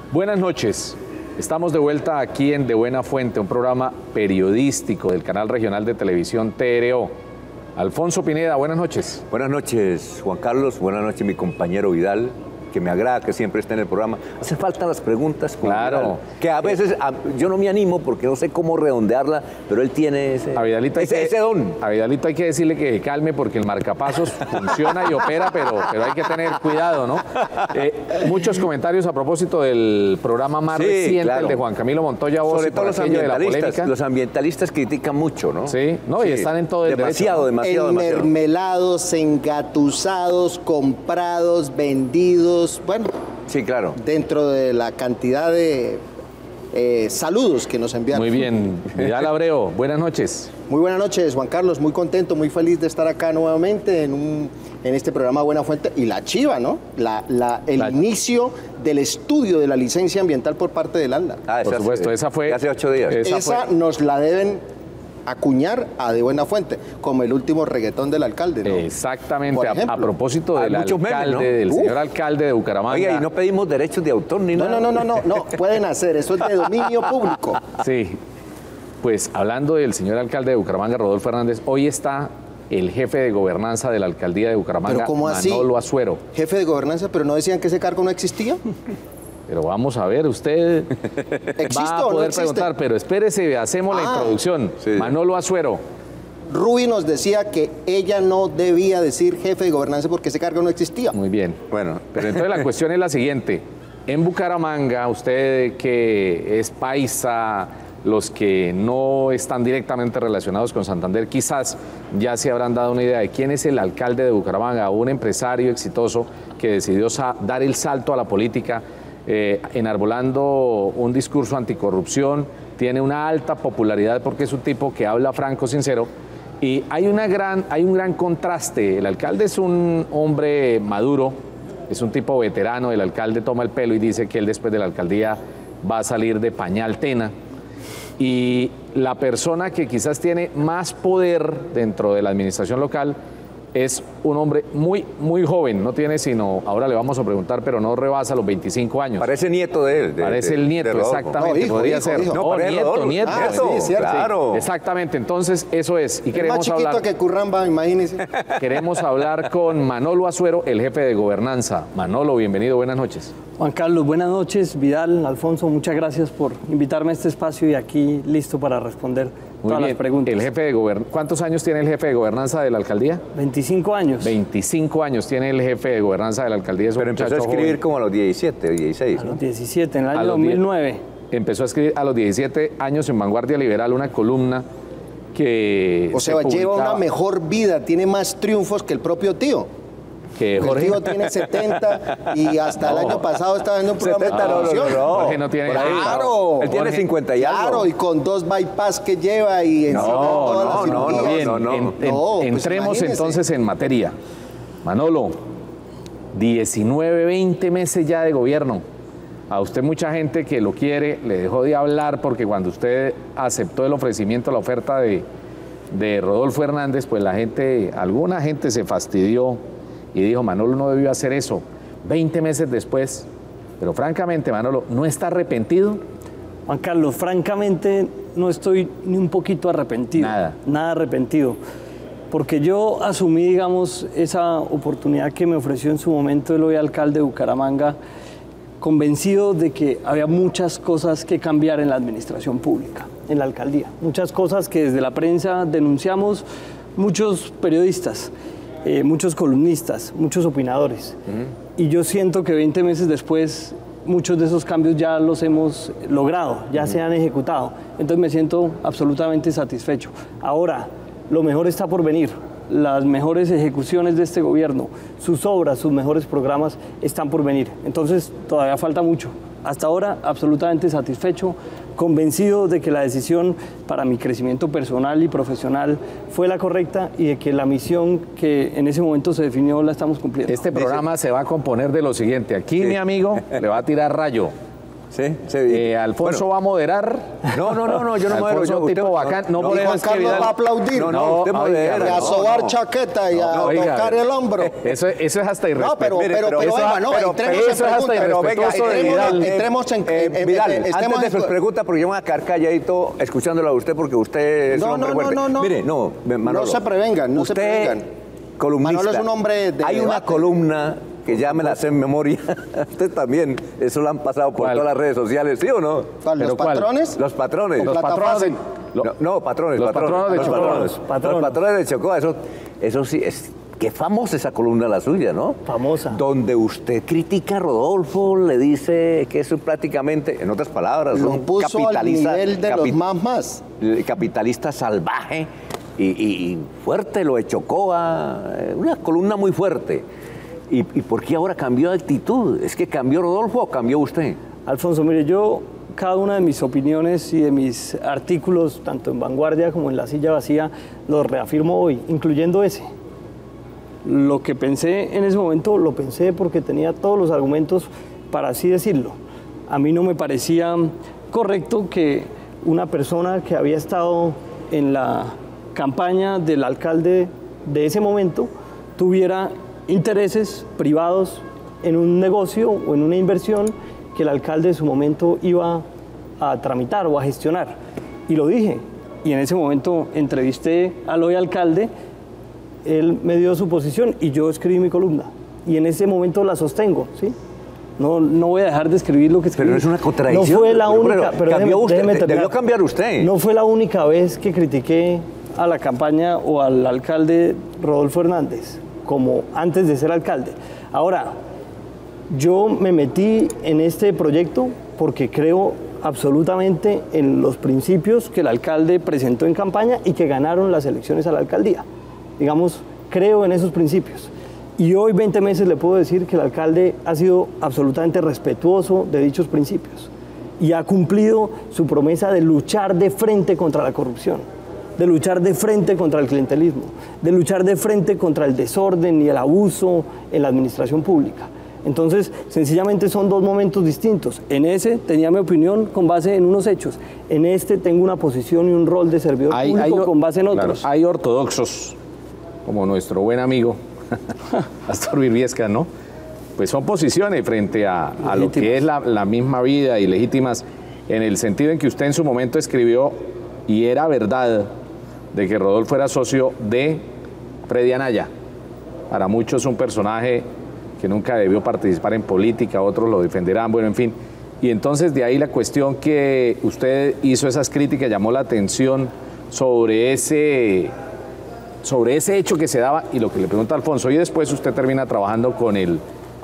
Buenas noches. Estamos de vuelta aquí en De Buena Fuente, un programa periodístico del canal regional de televisión TRO. Alfonso Pineda, buenas noches. Buenas noches, Juan Carlos. Buenas noches, mi compañero Vidal, que me agrada que siempre esté en el programa. Hace falta las preguntas con Claro. Vidal, que a veces yo no me animo porque no sé cómo redondearla, pero él tiene ese don. A Vidalito hay que decirle que se calme porque el marcapasos funciona y opera, pero hay que tener cuidado, ¿no? Muchos comentarios a propósito del programa más reciente, claro, el de Juan Camilo Montoya Bossi. Sobre todo los ambientalistas critican mucho, ¿no? Sí, no, y están en todo el demasiado. Enmermelados, engatusados, comprados, vendidos. Bueno, sí, claro. Dentro de la cantidad de saludos que nos enviaron. Muy bien. Vidal Abreu, buenas noches. Muy buenas noches, Juan Carlos. Muy contento, muy feliz de estar acá nuevamente en este programa Buena Fuente. Y la chiva, ¿no? El inicio del estudio de la licencia ambiental por parte del ANLA. Por supuesto, esa fue hace 8 días. Esa nos la deben acuñar a De Buena Fuente, como el último reggaetón del alcalde, ¿no? Exactamente, a propósito del alcalde, memes, ¿no? Del señor alcalde de Bucaramanga. Oiga, y no pedimos derechos de autor ni nada. No, pueden hacer, eso es de dominio público. Sí, pues hablando del señor alcalde de Bucaramanga, Rodolfo Hernández, hoy está el jefe de gobernanza de la alcaldía de Bucaramanga, Manolo Azuero. Jefe de gobernanza, pero ¿no decían que ese cargo no existía? Pero vamos a ver, usted va a poder preguntar, pero espérese, hacemos la introducción. Sí. Manolo Azuero. Ruby nos decía que ella no debía decir jefe de gobernanza porque ese cargo no existía. Muy bien. Bueno, pero entonces la cuestión es la siguiente. En Bucaramanga, usted que es paisa, los que no están directamente relacionados con Santander, quizás ya se habrán dado una idea de quién es el alcalde de Bucaramanga, un empresario exitoso que decidió dar el salto a la política, enarbolando un discurso anticorrupción, tiene una alta popularidad porque es un tipo que habla franco, sincero, y hay un gran contraste. El alcalde es un hombre maduro, es un tipo veterano, el alcalde toma el pelo y dice que él después de la alcaldía va a salir de pañal Tena, y la persona que quizás tiene más poder dentro de la administración local es un hombre muy, muy joven, no tiene sino, ahora le vamos a preguntar, pero no rebasa los 25 años. Parece nieto de él. Parece el nieto, exactamente, podría ser. No, nieto. Sí, claro. Exactamente, entonces eso es. Y queremos más chiquito hablar, que Curramba, imagínese. Queremos hablar con Manolo Azuero, el jefe de gobernanza. Manolo, bienvenido, buenas noches. Juan Carlos, buenas noches. Vidal, Alfonso, muchas gracias por invitarme a este espacio y aquí listo para responder todas las preguntas. El jefe de ¿Cuántos años tiene el jefe de gobernanza de la alcaldía? 25 años. 25 años tiene el jefe de gobernanza de la alcaldía. Pero empezó a escribir joven, como a los 17, 16. A los 17, en el año 2009. Empezó a escribir a los 17 años en Vanguardia Liberal una columna que... O sea, lleva una mejor vida, tiene más triunfos que el propio tío. Que Jorge... El tío tiene 70 y hasta el año pasado estaba en un programa de televisión. Jorge no tiene... Claro. Él tiene 50 y algo. Claro, y con 2 bypass que lleva y entremos entonces en materia. Manolo, 19, 20 meses ya de gobierno. A usted mucha gente que lo quiere le dejó de hablar porque cuando usted aceptó el ofrecimiento, la oferta de Rodolfo Hernández, pues alguna gente se fastidió y dijo, Manolo no debió hacer eso. 20 meses después, pero francamente, Manolo, ¿no está arrepentido? Juan Carlos, francamente no estoy ni un poquito arrepentido. Nada arrepentido. Porque yo asumí, digamos, esa oportunidad que me ofreció en su momento el hoy alcalde de Bucaramanga, convencido de que había muchas cosas que cambiar en la administración pública, en la alcaldía. Muchas cosas que desde la prensa denunciamos muchos periodistas, muchos columnistas, muchos opinadores. Y yo siento que 20 meses después muchos de esos cambios ya los hemos logrado, ya se han ejecutado. Entonces me siento absolutamente satisfecho. Ahora, lo mejor está por venir. Las mejores ejecuciones de este gobierno, sus obras, sus mejores programas están por venir. Entonces todavía falta mucho. Hasta ahora absolutamente satisfecho, convencido de que la decisión para mi crecimiento personal y profesional fue la correcta y de que la misión que en ese momento se definió la estamos cumpliendo. Este programa se va a componer de lo siguiente. Aquí mi amigo le va a tirar rayo. Sí, sí. Alfonso va a moderar. No, yo no modero. Alfonso, tipo bacán. No, por eso Juan es que Carlos Vidal... va a aplaudir. No, usted modera. Y a sobar chaqueta y a tocar el hombro. Eso es hasta irrespetuoso. Entremos en Vidal, antes de sus preguntas, porque yo me voy a quedar calladito escuchándolo a usted, porque usted es un hombre fuerte. Mire, Manolo. No se prevengan, no se prevengan. Columnista. Manolo es un hombre de Hay una columna que ya me la sé en memoria. Usted también. Eso lo han pasado por todas las redes sociales, ¿sí o no? ¿Los patrones? Los patrones. Los patrones. Patrones. Los patrones de Chocó. Eso sí, qué famosa esa columna la suya, ¿no? Famosa. Donde usted critica a Rodolfo, le dice que eso prácticamente, en otras palabras, lo un puso capitalista, al nivel de los más. Capitalista salvaje y fuerte, lo de Chocoa, una columna muy fuerte. ¿Y por qué ahora cambió de actitud? ¿Es que cambió Rodolfo o cambió usted? Alfonso, mire, yo cada una de mis opiniones y de mis artículos, tanto en Vanguardia como en La Silla Vacía, los reafirmo hoy, incluyendo ese. Lo que pensé en ese momento, lo pensé porque tenía todos los argumentos para así decirlo. A mí no me parecía correcto que una persona que había estado en la campaña del alcalde de ese momento tuviera intereses privados en un negocio o en una inversión que el alcalde de su momento iba a tramitar o a gestionar. Y lo dije, y en ese momento entrevisté al hoy alcalde, él me dio su posición y yo escribí mi columna. Y en ese momento la sostengo, ¿sí? No voy a dejar de escribir lo que escribí. Pero es una contradicción. No fue la única... Pero cambió usted, debió cambiar usted. No fue la única vez que critiqué a la campaña o al alcalde Rodolfo Hernández, como antes de ser alcalde. Ahora, yo me metí en este proyecto porque creo absolutamente en los principios que el alcalde presentó en campaña y que ganaron las elecciones a la alcaldía. Digamos, creo en esos principios. Y hoy, 20 meses, le puedo decir que el alcalde ha sido absolutamente respetuoso de dichos principios y ha cumplido su promesa de luchar de frente contra la corrupción, de luchar de frente contra el clientelismo, de luchar de frente contra el desorden y el abuso en la administración pública. Entonces, sencillamente son dos momentos distintos. En ese tenía mi opinión con base en unos hechos. En este tengo una posición y un rol de servidor público con base en otros. Claro, hay ortodoxos, como nuestro buen amigo Astor Virviesca, ¿no? Pues son posiciones frente a lo que es la misma vida y legítimas, en el sentido en que usted en su momento escribió, y era verdad, de que Rodolfo era socio de Freddy Anaya. Para muchos un personaje que nunca debió participar en política, otros lo defenderán, bueno, en fin. Y entonces de ahí la cuestión que usted hizo esas críticas, llamó la atención sobre ese hecho que se daba, y lo que le pregunta Alfonso, y después usted termina trabajando con el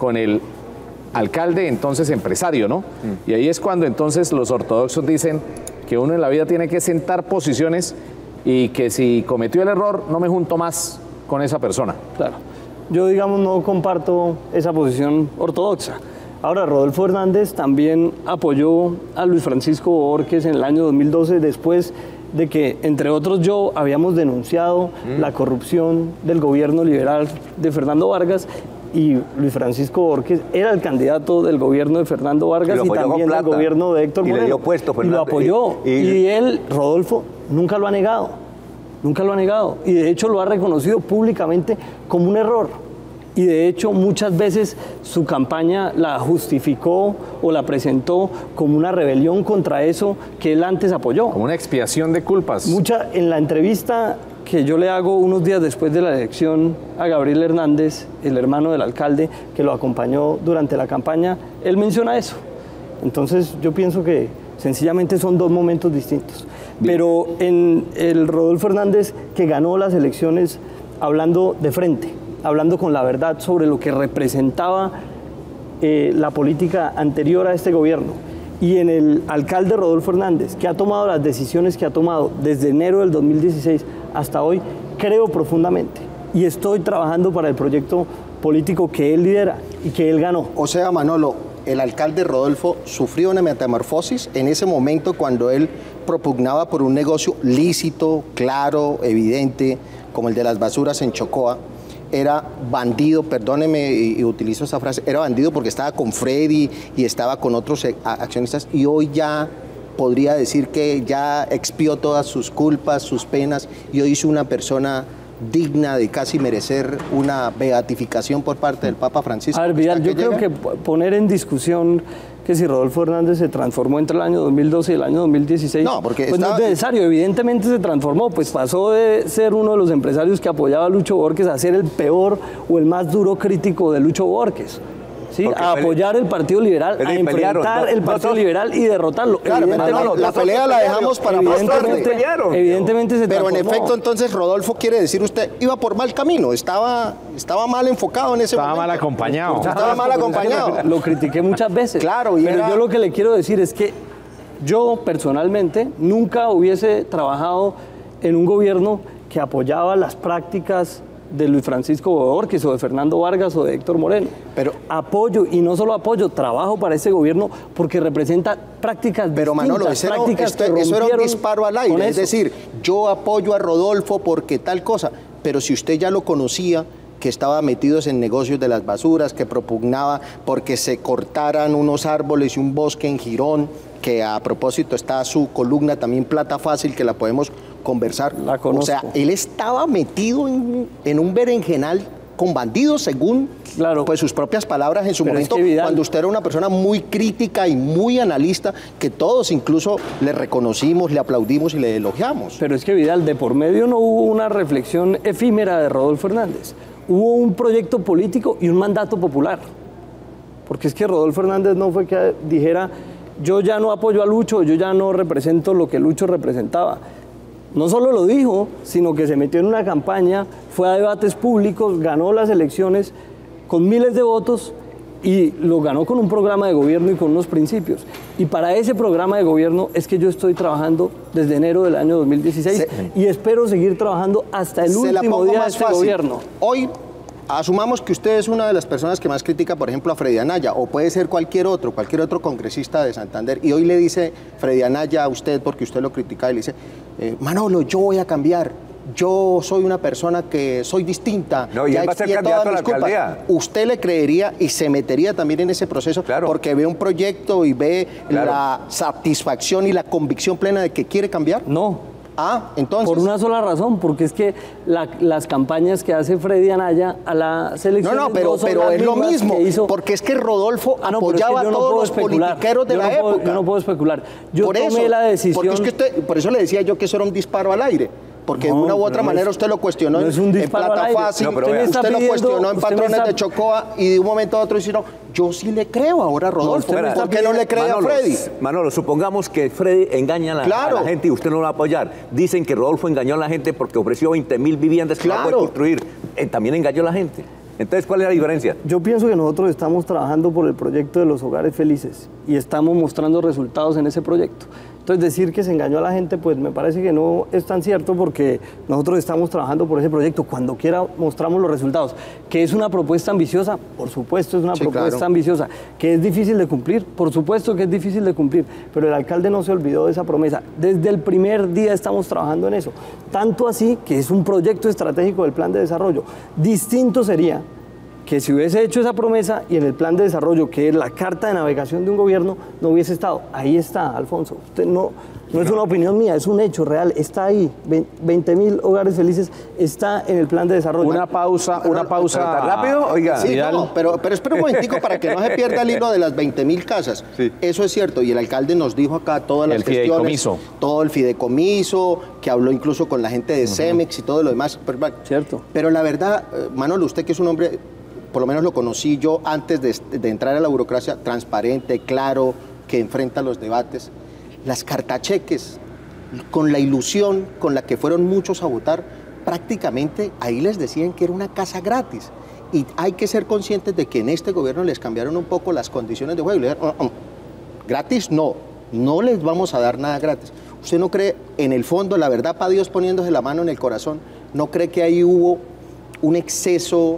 alcalde, entonces empresario, ¿no? Y ahí es cuando entonces los ortodoxos dicen que uno en la vida tiene que sentar posiciones y que si cometió el error, no me junto más con esa persona. Claro. Yo, digamos, no comparto esa posición ortodoxa. Ahora, Rodolfo Hernández también apoyó a Luis Francisco Borges en el año 2012, después de que, entre otros yo, habíamos denunciado la corrupción del gobierno liberal de Fernando Vargas, y Luis Francisco Borges era el candidato del gobierno de Fernando Vargas y también del gobierno de Héctor Moreno. Y le dio puesto, Fernando. Y lo apoyó. Y él, Rodolfo, nunca lo ha negado. Nunca lo ha negado. Y de hecho lo ha reconocido públicamente como un error. Y de hecho muchas veces su campaña la justificó o la presentó como una rebelión contra eso que él antes apoyó. Como una expiación de culpas. En la entrevista que yo le hago unos días después de la elección a Gabriel Hernández, el hermano del alcalde, que lo acompañó durante la campaña, él menciona eso. Entonces yo pienso que sencillamente son dos momentos distintos. Bien. Pero en el Rodolfo Hernández, que ganó las elecciones hablando de frente, hablando con la verdad sobre lo que representaba la política anterior a este gobierno, y en el alcalde Rodolfo Hernández, que ha tomado las decisiones que ha tomado desde enero del 2016 hasta hoy, creo profundamente y estoy trabajando para el proyecto político que él lidera y que él ganó. O sea, Manolo, el alcalde Rodolfo sufrió una metamorfosis en ese momento cuando él propugnaba por un negocio lícito, claro, evidente, como el de las basuras en Chocoa. era bandido, perdóneme y utilizo esa frase, era bandido porque estaba con Freddy y estaba con otros accionistas, y hoy ya podría decir que ya expió todas sus culpas, sus penas, y hoy es una persona digna de casi merecer una beatificación por parte del Papa Francisco. A ver, Vidal, yo creo que poner en discusión que si Rodolfo Hernández se transformó entre el año 2012 y el año 2016, no, porque pues no es necesario, evidentemente se transformó, pues pasó de ser uno de los empresarios que apoyaba a Lucho Borges a ser el peor o el más duro crítico de Lucho Borges. ¿Sí? A apoyar el Partido Liberal, a enfrentar el Partido Liberal y derrotarlo. Claro, la pelea la dejamos para más tarde. Evidentemente se transformó. Pero en efecto, entonces, Rodolfo, quiere decir usted, iba por mal camino, estaba mal enfocado en ese momento. Estaba mal acompañado. Estaba mal acompañado. Lo critiqué muchas veces. Claro, pero yo lo que le quiero decir es que yo, personalmente, nunca hubiese trabajado en un gobierno que apoyaba las prácticas de Luis Francisco Borges o de Fernando Vargas o de Héctor Moreno. Pero apoyo, y no solo apoyo, trabajo para ese gobierno porque representa prácticas pero distintas, Manolo, eso era un disparo al aire, es decir, yo apoyo a Rodolfo porque tal cosa, pero si usted ya lo conocía, que estaba metidos en negocios de las basuras, que propugnaba porque se cortaran unos árboles y un bosque en Girón, que a propósito está su columna también Plata Fácil, que la podemos conversar. La conozco. O sea, él estaba metido en un berenjenal con bandidos, según pues sus propias palabras en su momento, cuando usted era una persona muy crítica y muy analista, que todos incluso le reconocimos, le aplaudimos y le elogiamos. Pero es que, Vidal, de por medio no hubo una reflexión efímera de Rodolfo Hernández. Hubo un proyecto político y un mandato popular. Porque es que Rodolfo Hernández no fue que dijera, yo ya no apoyo a Lucho, yo ya no represento lo que Lucho representaba. No solo lo dijo, sino que se metió en una campaña, fue a debates públicos, ganó las elecciones con miles de votos y lo ganó con un programa de gobierno y con unos principios. Y para ese programa de gobierno es que yo estoy trabajando desde enero del año 2016 y espero seguir trabajando hasta el último día de este gobierno. Hoy, asumamos que usted es una de las personas que más critica, por ejemplo, a Freddy Anaya, o puede ser cualquier otro congresista de Santander, y hoy le dice Freddy Anaya a usted, porque usted lo critica, y le dice, Manolo, yo voy a cambiar, yo soy una persona que soy distinta. No, y él va a ser candidato a la alcaldía. ¿Usted le creería y se metería también en ese proceso? Claro. Porque ve un proyecto y ve la satisfacción y la convicción plena de que quiere cambiar. No. Entonces. Por una sola razón, porque es que las campañas que hace Freddy Anaya a la selección. No, pero es lo mismo, porque es que Rodolfo apoyaba a todos los politiqueros de la época. Yo no puedo especular. Yo tomé la decisión. Porque es que por eso le decía yo que eso era un disparo al aire. Porque de una u otra manera usted lo cuestionó en Plata Fácil, usted lo cuestionó en Patrones de Chocoa, y de un momento a otro dice, no, yo sí le creo ahora a Rodolfo. ¿Por qué no le cree a Freddy? Manolo, supongamos que Freddy engaña a la gente y usted no lo va a apoyar. Dicen que Rodolfo engañó a la gente porque ofreció 20.000 viviendas que no puede construir. También engañó a la gente. Entonces, ¿cuál es la diferencia? Yo pienso que nosotros estamos trabajando por el proyecto de los hogares felices y estamos mostrando resultados en ese proyecto. Entonces, decir que se engañó a la gente, pues me parece que no es tan cierto, porque nosotros estamos trabajando por ese proyecto. Cuando quiera mostramos los resultados. ¿Que es una propuesta ambiciosa? Por supuesto es una propuesta ambiciosa. ¿Que es difícil de cumplir? Por supuesto que es difícil de cumplir. Pero el alcalde no se olvidó de esa promesa. Desde el primer día estamos trabajando en eso. Tanto así que es un proyecto estratégico del plan de desarrollo. Distinto sería que si hubiese hecho esa promesa y en el plan de desarrollo, que es la carta de navegación de un gobierno, no hubiese estado. Ahí está, Alfonso. Usted no es una opinión mía, es un hecho real. Está ahí. 20.000 hogares felices está en el plan de desarrollo. Una pausa. ¿Tan rápido? Oiga. Sí, no, pero espera un momentico para que no se pierda el hilo de las 20.000 casas. Sí. Eso es cierto. Y el alcalde nos dijo acá todas las gestiones. Todo el fideicomiso, que habló incluso con la gente de Cemex y todo lo demás. Cierto. Pero la verdad, Manolo, usted que es un hombre, por lo menos lo conocí yo antes de entrar a la burocracia, transparente, claro, que enfrenta los debates. Las cartacheques, con la ilusión con la que fueron muchos a votar, prácticamente ahí les decían que era una casa gratis. Y hay que ser conscientes de que en este gobierno les cambiaron un poco las condiciones de juego. Le dijeron, gratis no les vamos a dar nada gratis. ¿Usted no cree, en el fondo, la verdad, para Dios poniéndose la mano en el corazón, no cree que ahí hubo un exceso,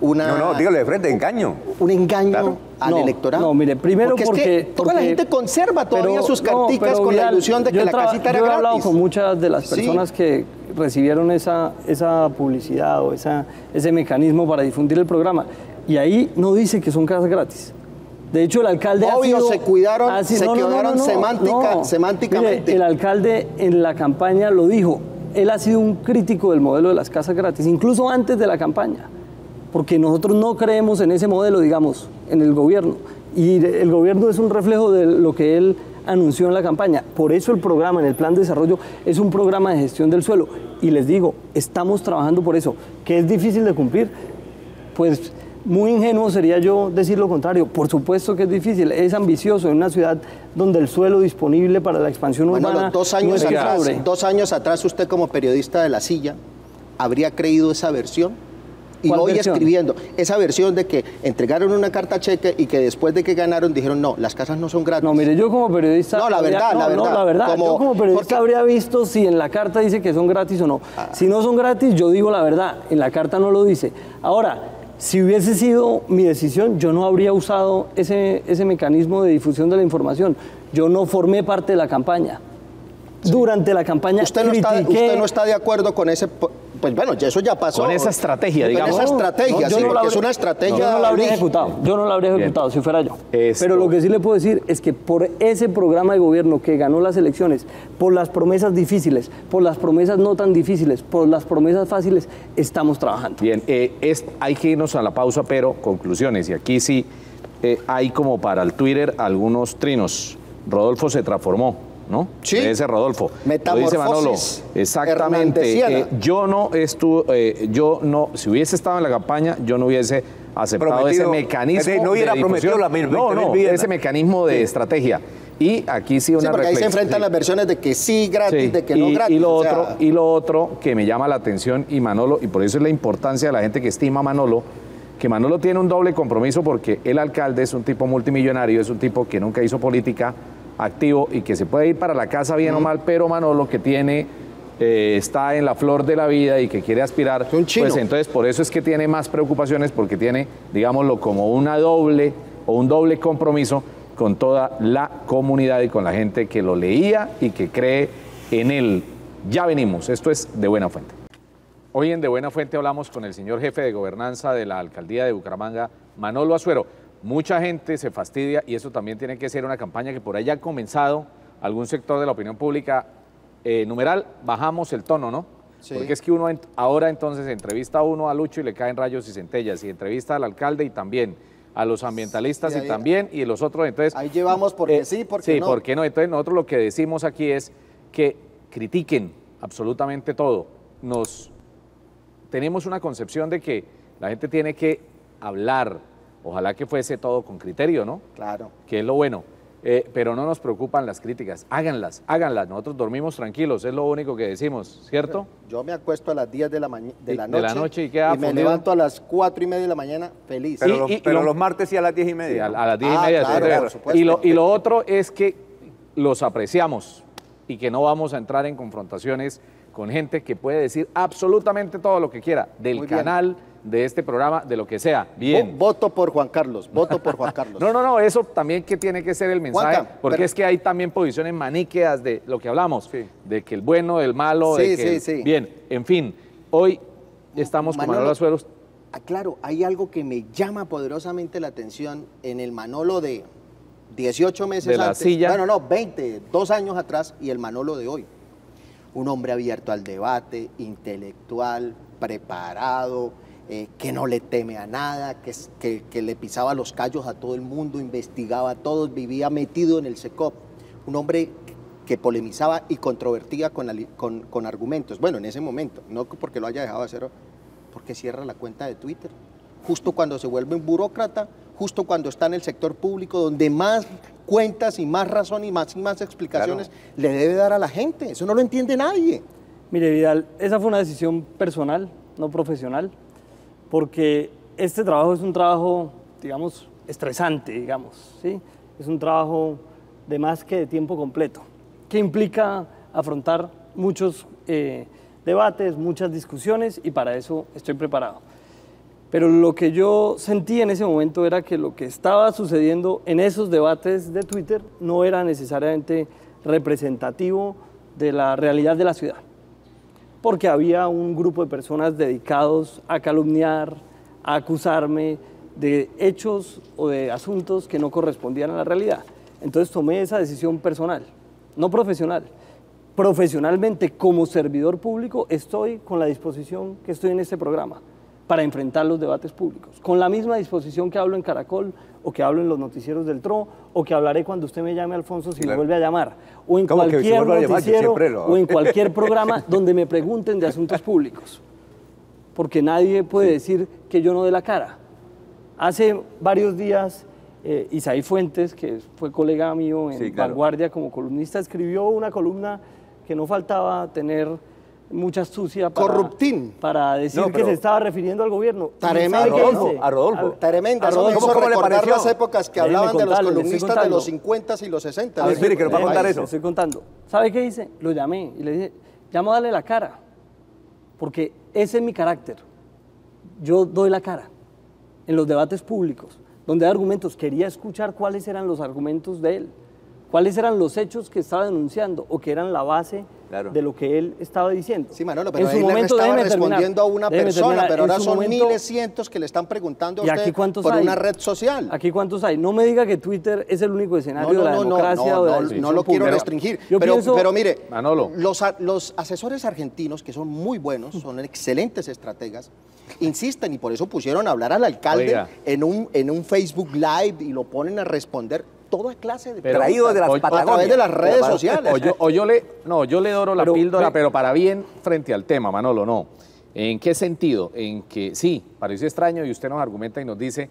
No, dígalo de frente, engaño. Un engaño al electorado. No, mire, primero porque toda la gente conserva todavía sus carticas con la ilusión de que la casita era gratis. Yo he hablado con muchas de las personas que recibieron esa publicidad o ese mecanismo para difundir el programa, y ahí no dice que son casas gratis. De hecho, el alcalde se cuidaron, semánticamente. Mire, el alcalde en la campaña lo dijo. Él ha sido un crítico del modelo de las casas gratis, incluso antes de la campaña, porque nosotros no creemos en ese modelo, digamos, en el gobierno. Y el gobierno es un reflejo de lo que él anunció en la campaña. Por eso el programa, en el plan de desarrollo, es un programa de gestión del suelo. Y les digo, estamos trabajando por eso. ¿Que es difícil de cumplir? Pues muy ingenuo sería yo decir lo contrario. Por supuesto que es difícil, es ambicioso en una ciudad donde el suelo disponible para la expansión urbana 2 años atrás usted como periodista de La Silla habría creído esa versión y hoy escribiendo esa versión de que entregaron una carta cheque y que después de que ganaron dijeron no, las casas no son gratis. No, mire, yo como periodista... No, la verdad. Yo como periodista habría visto si en la carta dice que son gratis o no. Si no son gratis, yo digo la verdad, en la carta no lo dice. Ahora, si hubiese sido mi decisión, yo no habría usado ese mecanismo de difusión de la información. Yo no formé parte de la campaña. Sí. Durante la campaña usted no está de acuerdo con ese... Pues bueno, eso ya pasó. Con esa estrategia, digamos. Con esa estrategia, es una estrategia... Yo no la habría ejecutado, si fuera yo. Pero lo que sí le puedo decir es que por ese programa de gobierno que ganó las elecciones, por las promesas difíciles, por las promesas no tan difíciles, por las promesas fáciles, estamos trabajando. Bien, hay que irnos a la pausa, pero conclusiones. Y aquí sí hay como para el Twitter algunos trinos. Rodolfo se transformó, ¿no? Sí. Ese Rodolfo. Metamorfosis. Lo dice Manolo. Exactamente. Yo no, si hubiese estado en la campaña, yo no hubiese aceptado ese mecanismo. No hubiera prometido la misma. Ese mecanismo de estrategia. Y aquí sí una porque ahí se enfrentan las versiones de que sí gratis, de que no gratis. Y lo otro que me llama la atención, y Manolo, y por eso es la importancia de la gente que estima a Manolo, que Manolo tiene un doble compromiso porque el alcalde es un tipo multimillonario, es un tipo que nunca hizo política, activo y que se puede ir para la casa bien o mal, pero Manolo que tiene, está en la flor de la vida y que quiere aspirar, un chino. Pues entonces por eso es que tiene más preocupaciones porque tiene, digámoslo, como un doble compromiso con toda la comunidad y con la gente que lo leía y que cree en él. Ya venimos, esto es De Buena Fuente. Hoy en De Buena Fuente hablamos con el señor jefe de gobernanza de la alcaldía de Bucaramanga, Manolo Azuero. Mucha gente se fastidia y eso también tiene que ser una campaña que por ahí ha comenzado algún sector de la opinión pública. Numeral, bajamos el tono, ¿no? Sí. Porque es que uno ahora entonces entrevista a uno a Lucho y le caen rayos y centellas, y entrevista al alcalde y también, a los ambientalistas y también, y los otros, entonces... Ahí llevamos porque sí, porque no. Sí, porque no. Entonces nosotros lo que decimos aquí es que critiquen absolutamente todo. Tenemos una concepción de que la gente tiene que hablar, ojalá que fuese todo con criterio, ¿no? Claro. Que es lo bueno, pero no nos preocupan las críticas, háganlas, nosotros dormimos tranquilos, es lo único que decimos, ¿cierto? Yo me acuesto a las 10 de la noche y queda me levanto a las 4:30 de la mañana feliz. Pero los martes y a las 10:30. Sí, a las 10:30. Claro, por supuesto. Y lo otro es que los apreciamos y que no vamos a entrar en confrontaciones con gente que puede decir absolutamente todo lo que quiera, del canal, de este programa, de lo que sea. Bien. Voto por Juan Carlos, voto por Juan Carlos. No, eso también que tiene que ser el mensaje, Juanca, porque es que hay también posiciones maniqueas de lo que hablamos, de que el bueno, el malo, sí. Bien, en fin, hoy estamos con Manolo Azuero. Claro, hay algo que me llama poderosamente la atención en el Manolo de 18 meses de la antes. Silla. Bueno, no, 2 años atrás y el Manolo de hoy. Un hombre abierto al debate, intelectual, preparado, que no le teme a nada, que le pisaba los callos a todo el mundo, investigaba a todos, vivía metido en el SECOP. Un hombre que polemizaba y controvertía con argumentos. Bueno, en ese momento, no porque lo haya dejado de hacer, porque cierra la cuenta de Twitter. Justo cuando se vuelve un burócrata, justo cuando está en el sector público, donde más cuentas y más razón y más explicaciones le debe dar a la gente. Eso no lo entiende nadie. Mire, Vidal, esa fue una decisión personal, no profesional, porque este trabajo es un trabajo, digamos, estresante, digamos, ¿sí? Es un trabajo de más que de tiempo completo, que implica afrontar muchos debates, muchas discusiones, y para eso estoy preparado. Pero lo que yo sentí en ese momento era que lo que estaba sucediendo en esos debates de Twitter no era necesariamente representativo de la realidad de la ciudad. Porque había un grupo de personas dedicados a calumniar, a acusarme de hechos o de asuntos que no correspondían a la realidad. Entonces tomé esa decisión personal, no profesional. Profesionalmente, como servidor público, estoy con la disposición que estoy en este programa para enfrentar los debates públicos, con la misma disposición que hablo en Caracol, o que hablo en los noticieros del TRO, o que hablaré cuando usted me llame, Alfonso, si me vuelve a llamar, o en cualquier noticiero, o en cualquier programa donde me pregunten de asuntos públicos. Porque nadie puede decir que yo no dé la cara. Hace varios días, Isaí Fuentes, que fue colega mío en Vanguardia como columnista, escribió una columna que no faltaba tener mucha astucia para decir que se estaba refiriendo al gobierno. A Rodolfo. Tremenda. ¿Cómo le pareció? Las épocas que hablaban de los columnistas de los 50 y los 60. Mire, que nos va a contar eso. Le estoy contando. ¿Sabe qué hice? Lo llamé y le dije, llamo a darle la cara, porque ese es mi carácter. Yo doy la cara en los debates públicos, donde hay argumentos. Quería escuchar cuáles eran los argumentos de él, cuáles eran los hechos que estaba denunciando o que eran la base de lo que él estaba diciendo. Sí, Manolo, pero él le estaba respondiendo a una persona, pero ahora son miles, cientos que le están preguntando a usted por una red social. ¿Aquí cuántos hay? No me diga que Twitter es el único escenario de la democracia o de la discusión no lo quiero restringir. Pero mire, Manolo, los asesores argentinos, que son muy buenos, son excelentes estrategas, insisten y por eso pusieron a hablar al alcalde en un Facebook Live y lo ponen a responder toda clase de traído de las Patagonias, a través de las redes sociales. Yo le doro la píldora, pero para bien frente al tema, Manolo, no. ¿En qué sentido? En que sí, parece extraño y usted nos argumenta y nos dice,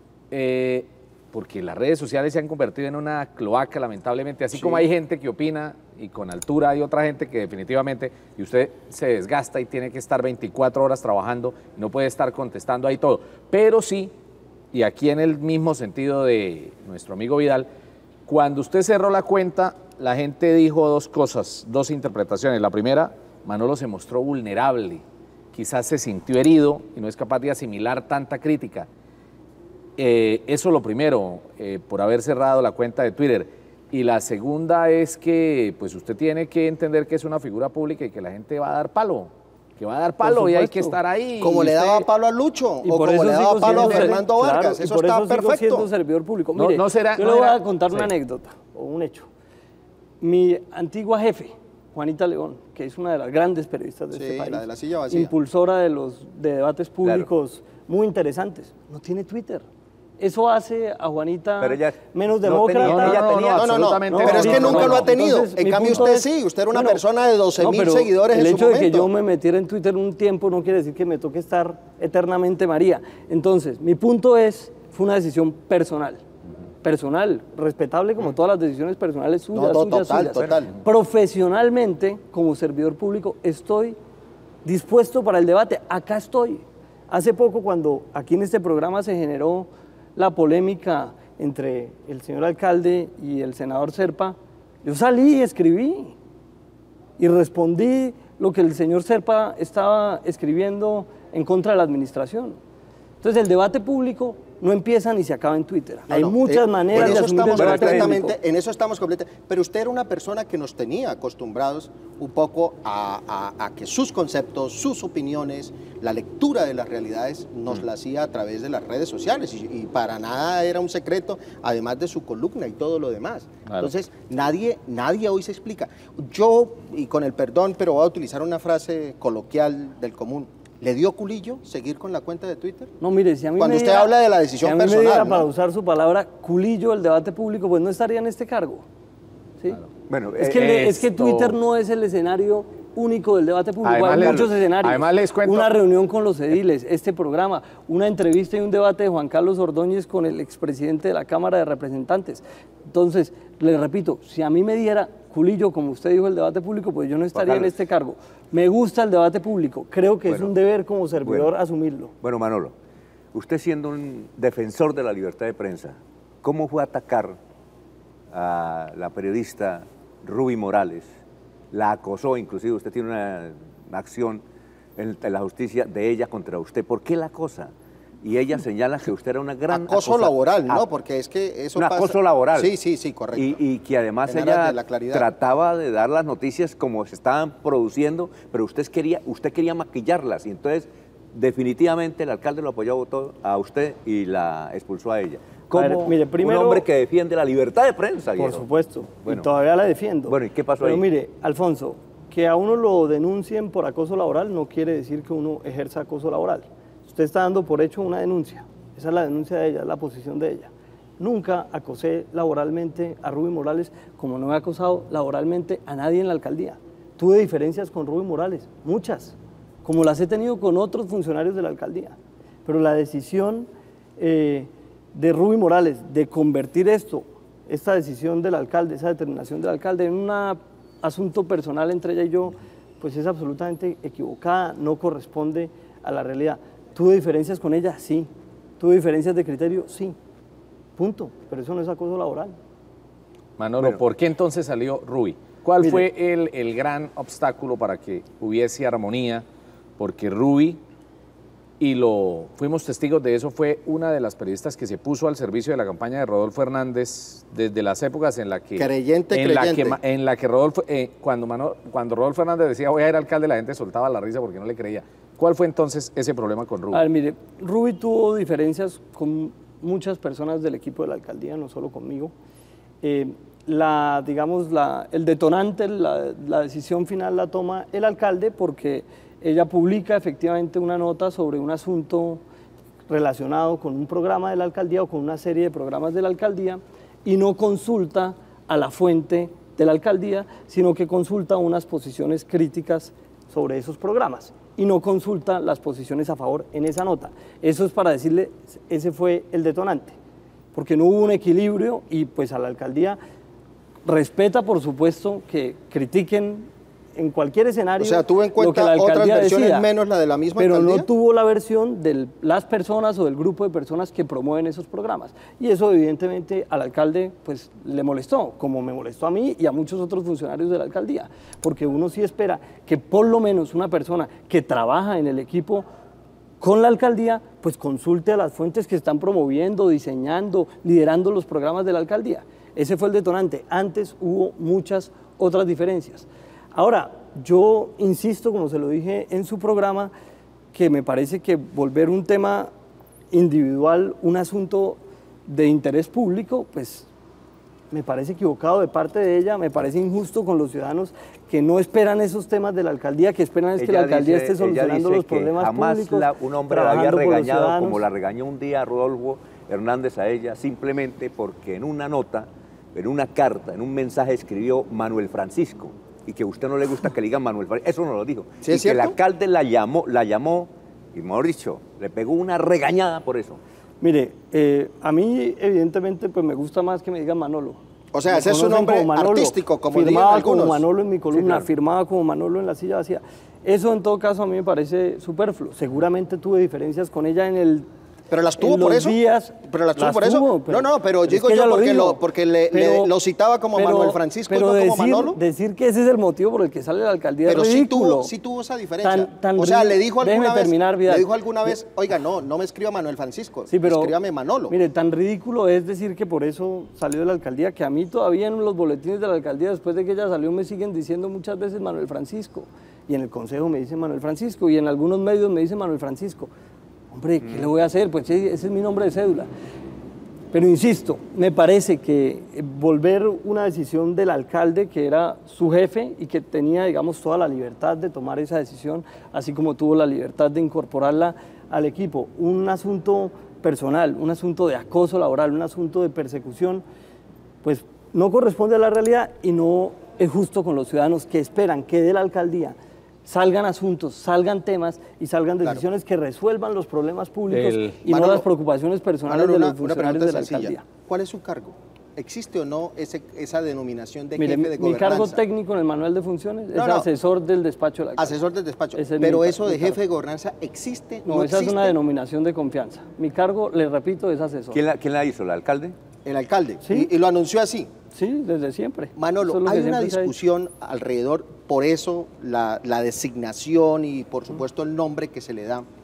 porque las redes sociales se han convertido en una cloaca, lamentablemente, así como hay gente que opina y con altura hay otra gente que definitivamente, y usted se desgasta y tiene que estar 24 horas trabajando, y no puede estar contestando ahí todo, pero sí. Y aquí en el mismo sentido de nuestro amigo Vidal, cuando usted cerró la cuenta, la gente dijo dos cosas, dos interpretaciones. La primera, Manolo se mostró vulnerable, quizás se sintió herido y no es capaz de asimilar tanta crítica. Eso lo primero, por haber cerrado la cuenta de Twitter. Y la segunda es que pues usted tiene que entender que es una figura pública y que la gente va a dar palo. Que va a dar palo y hay que estar ahí. Como le daba palo a Lucho, o como le daba palo a Fernando Vargas, eso está perfecto. Siendo servidor público. Mire, yo le voy a contar una anécdota o un hecho. Mi antigua jefe, Juanita León, que es una de las grandes periodistas de este país, la de la silla vacía, impulsora de debates públicos muy interesantes, no tiene Twitter. Eso hace a Juanita menos demócrata. No, pero es que nunca lo ha tenido. Entonces, en cambio usted sí, usted era una persona de 12.000 seguidores en su momento. El hecho de que yo me metiera en Twitter un tiempo no quiere decir que me toque estar eternamente María. Entonces, mi punto fue una decisión personal, respetable como todas las decisiones personales suyas, total. Profesionalmente, como servidor público, estoy dispuesto para el debate. Acá estoy. Hace poco, cuando aquí en este programa se generó la polémica entre el señor alcalde y el senador Zerpa, yo salí y escribí y respondí lo que el señor Zerpa estaba escribiendo en contra de la administración. Entonces el debate público no empieza ni se acaba en Twitter. Hay muchas maneras de asumir el debate público. En eso estamos completamente. Pero usted era una persona que nos tenía acostumbrados un poco a que sus conceptos, sus opiniones, la lectura de las realidades nos la hacía a través de las redes sociales y para nada era un secreto, además de su columna y todo lo demás. Claro. Entonces nadie hoy se explica. Yo, y con el perdón, pero voy a utilizar una frase coloquial del común, ¿le dio culillo seguir con la cuenta de Twitter? No, mire, si a mí cuando usted habla de la decisión personal, me diera, para usar su palabra, culillo el debate público, pues no estaría en este cargo. ¿Sí? Claro. Bueno, es que Twitter no es el escenario único del debate público. Hay muchos escenarios. Además les cuento. Una reunión con los ediles, este programa, una entrevista y un debate de Juan Carlos Ordóñez con el expresidente de la Cámara de Representantes. Entonces, le repito, si a mí me diera culillo, como usted dijo, el debate público, pues yo no estaría en este cargo. Me gusta el debate público, creo que es un deber como servidor asumirlo. Bueno, Manolo, usted siendo un defensor de la libertad de prensa, ¿cómo fue a atacar a la periodista Ruby Morales? La acosó, inclusive usted tiene una acción en la justicia de ella contra usted. ¿Por qué la acosa? y ella señala que usted era una gran acoso laboral, ¿no? Porque es que eso un pasa... acoso laboral. Sí, correcto. Y que además General ella de la trataba de dar las noticias como se estaban produciendo, pero usted quería maquillarlas, y entonces definitivamente el alcalde lo apoyó a usted y la expulsó a ella. Como mire, primero, un hombre que defiende la libertad de prensa. Por supuesto, bueno, y todavía la defiendo. Bueno, ¿y qué pasó ahí? Pero mire, Alfonso, que a uno lo denuncien por acoso laboral no quiere decir que uno ejerza acoso laboral. Usted está dando por hecho una denuncia. Esa es la denuncia de ella, es la posición de ella. Nunca acosé laboralmente a Rubí Morales, como no he acosado laboralmente a nadie en la alcaldía. Tuve diferencias con Rubí Morales, muchas, como las he tenido con otros funcionarios de la alcaldía. Pero la decisión de Rubí Morales de convertir esta decisión del alcalde, esa determinación del alcalde, en un asunto personal entre ella y yo, pues es absolutamente equivocada, no corresponde a la realidad. ¿Tuve diferencias con ella? Sí. ¿Tuve diferencias de criterio? Sí. Punto. Pero eso no es acoso laboral. Manolo, bueno, ¿por qué entonces salió Rubí? ¿Cuál fue el gran obstáculo para que hubiese armonía? Porque Rubí, y fuimos testigos de eso, fue una de las periodistas que se puso al servicio de la campaña de Rodolfo Hernández desde las épocas en la que... En la que Rodolfo, cuando Rodolfo Hernández decía voy a ir alcalde, la gente soltaba la risa porque no le creía. ¿Cuál fue entonces ese problema con Rubí? A ver, mire, Rubí tuvo diferencias con muchas personas del equipo de la alcaldía, no solo conmigo. El detonante, la decisión final la toma el alcalde porque ella publica efectivamente una nota sobre un asunto relacionado con un programa de la alcaldía o con una serie de programas de la alcaldía y no consulta a la fuente de la alcaldía, sino que consulta unas posiciones críticas sobre esos programas y no consulta las posiciones a favor en esa nota. Eso es para decirle, ese fue el detonante, porque no hubo un equilibrio y pues a la alcaldía respeta, por supuesto, que critiquen en cualquier escenario. O sea, tuvo en cuenta otras versiones menos la de la misma pero alcaldía. No tuvo la versión de las personas o del grupo de personas que promueven esos programas. Y eso evidentemente al alcalde pues le molestó, como me molestó a mí y a muchos otros funcionarios de la alcaldía, porque uno sí espera que por lo menos una persona que trabaja en el equipo con la alcaldía pues consulte a las fuentes que están promoviendo, diseñando, liderando los programas de la alcaldía. Ese fue el detonante. Antes hubo muchas otras diferencias. Ahora, yo insisto, como se lo dije en su programa, que me parece que volver un tema individual, un asunto de interés público, pues me parece equivocado de parte de ella, me parece injusto con los ciudadanos que no esperan esos temas de la alcaldía, que esperan es que la alcaldía esté solucionando los problemas públicos. Jamás un hombre la había regañado como la regañó un día Rodolfo Hernández a ella, simplemente porque en una nota, en una carta, en un mensaje escribió Manuel Francisco, y que a usted no le gusta que le digan Manuel Francisco, eso no lo dijo. ¿Sí es y que el cierto? alcalde la llamó, y mejor dicho, le pegó una regañada por eso. Mire, a mí evidentemente pues me gusta más que me digan Manolo. O sea, ese es un nombre artístico, como dirían firmaba algunos. como Manolo en mi columna, Sí, claro. firmaba como Manolo en la silla vacía. Eso en todo caso a mí me parece superfluo. Seguramente tuve diferencias con ella en el... Pero las tuvo por eso. Pero las tuvo por eso. Pero digo yo porque lo citaba como Manuel Francisco y no como Manolo. Decir que ese es el motivo por el que sale la alcaldía pero es ridículo. Sí tuvo esa diferencia. O sea, le dijo alguna vez, oiga, no me escriba Manuel Francisco, escríbame Manolo. Mire, tan ridículo es decir que por eso salió de la alcaldía, que a mí todavía en los boletines de la alcaldía, después de que ella salió, me siguen diciendo muchas veces Manuel Francisco. Y en el consejo me dicen Manuel Francisco, y en algunos medios me dicen Manuel Francisco. Hombre, ¿qué le voy a hacer? Pues ese es mi nombre de cédula. Pero insisto, me parece que volver una decisión del alcalde, que era su jefe y que tenía, digamos, toda la libertad de tomar esa decisión, así como tuvo la libertad de incorporarla al equipo, un asunto personal, un asunto de acoso laboral, un asunto de persecución, pues no corresponde a la realidad y no es justo con los ciudadanos que esperan que de la alcaldía salgan asuntos, salgan temas y salgan decisiones que resuelvan los problemas públicos y no las preocupaciones personales de los funcionarios de la alcaldía. ¿Cuál es su cargo? ¿Existe o no esa denominación de jefe de gobernanza? Mi cargo técnico en el manual de funciones es asesor del despacho de la alcaldía. Asesor del despacho. Pero eso de jefe de gobernanza, ¿existe? No, esa es una denominación de confianza. Mi cargo, le repito, es asesor. ¿Quién la hizo? ¿El alcalde? El alcalde. ¿Sí? Y lo anunció así. Sí, desde siempre. Manolo, hay una discusión alrededor, por eso la designación y por supuesto el nombre que se le da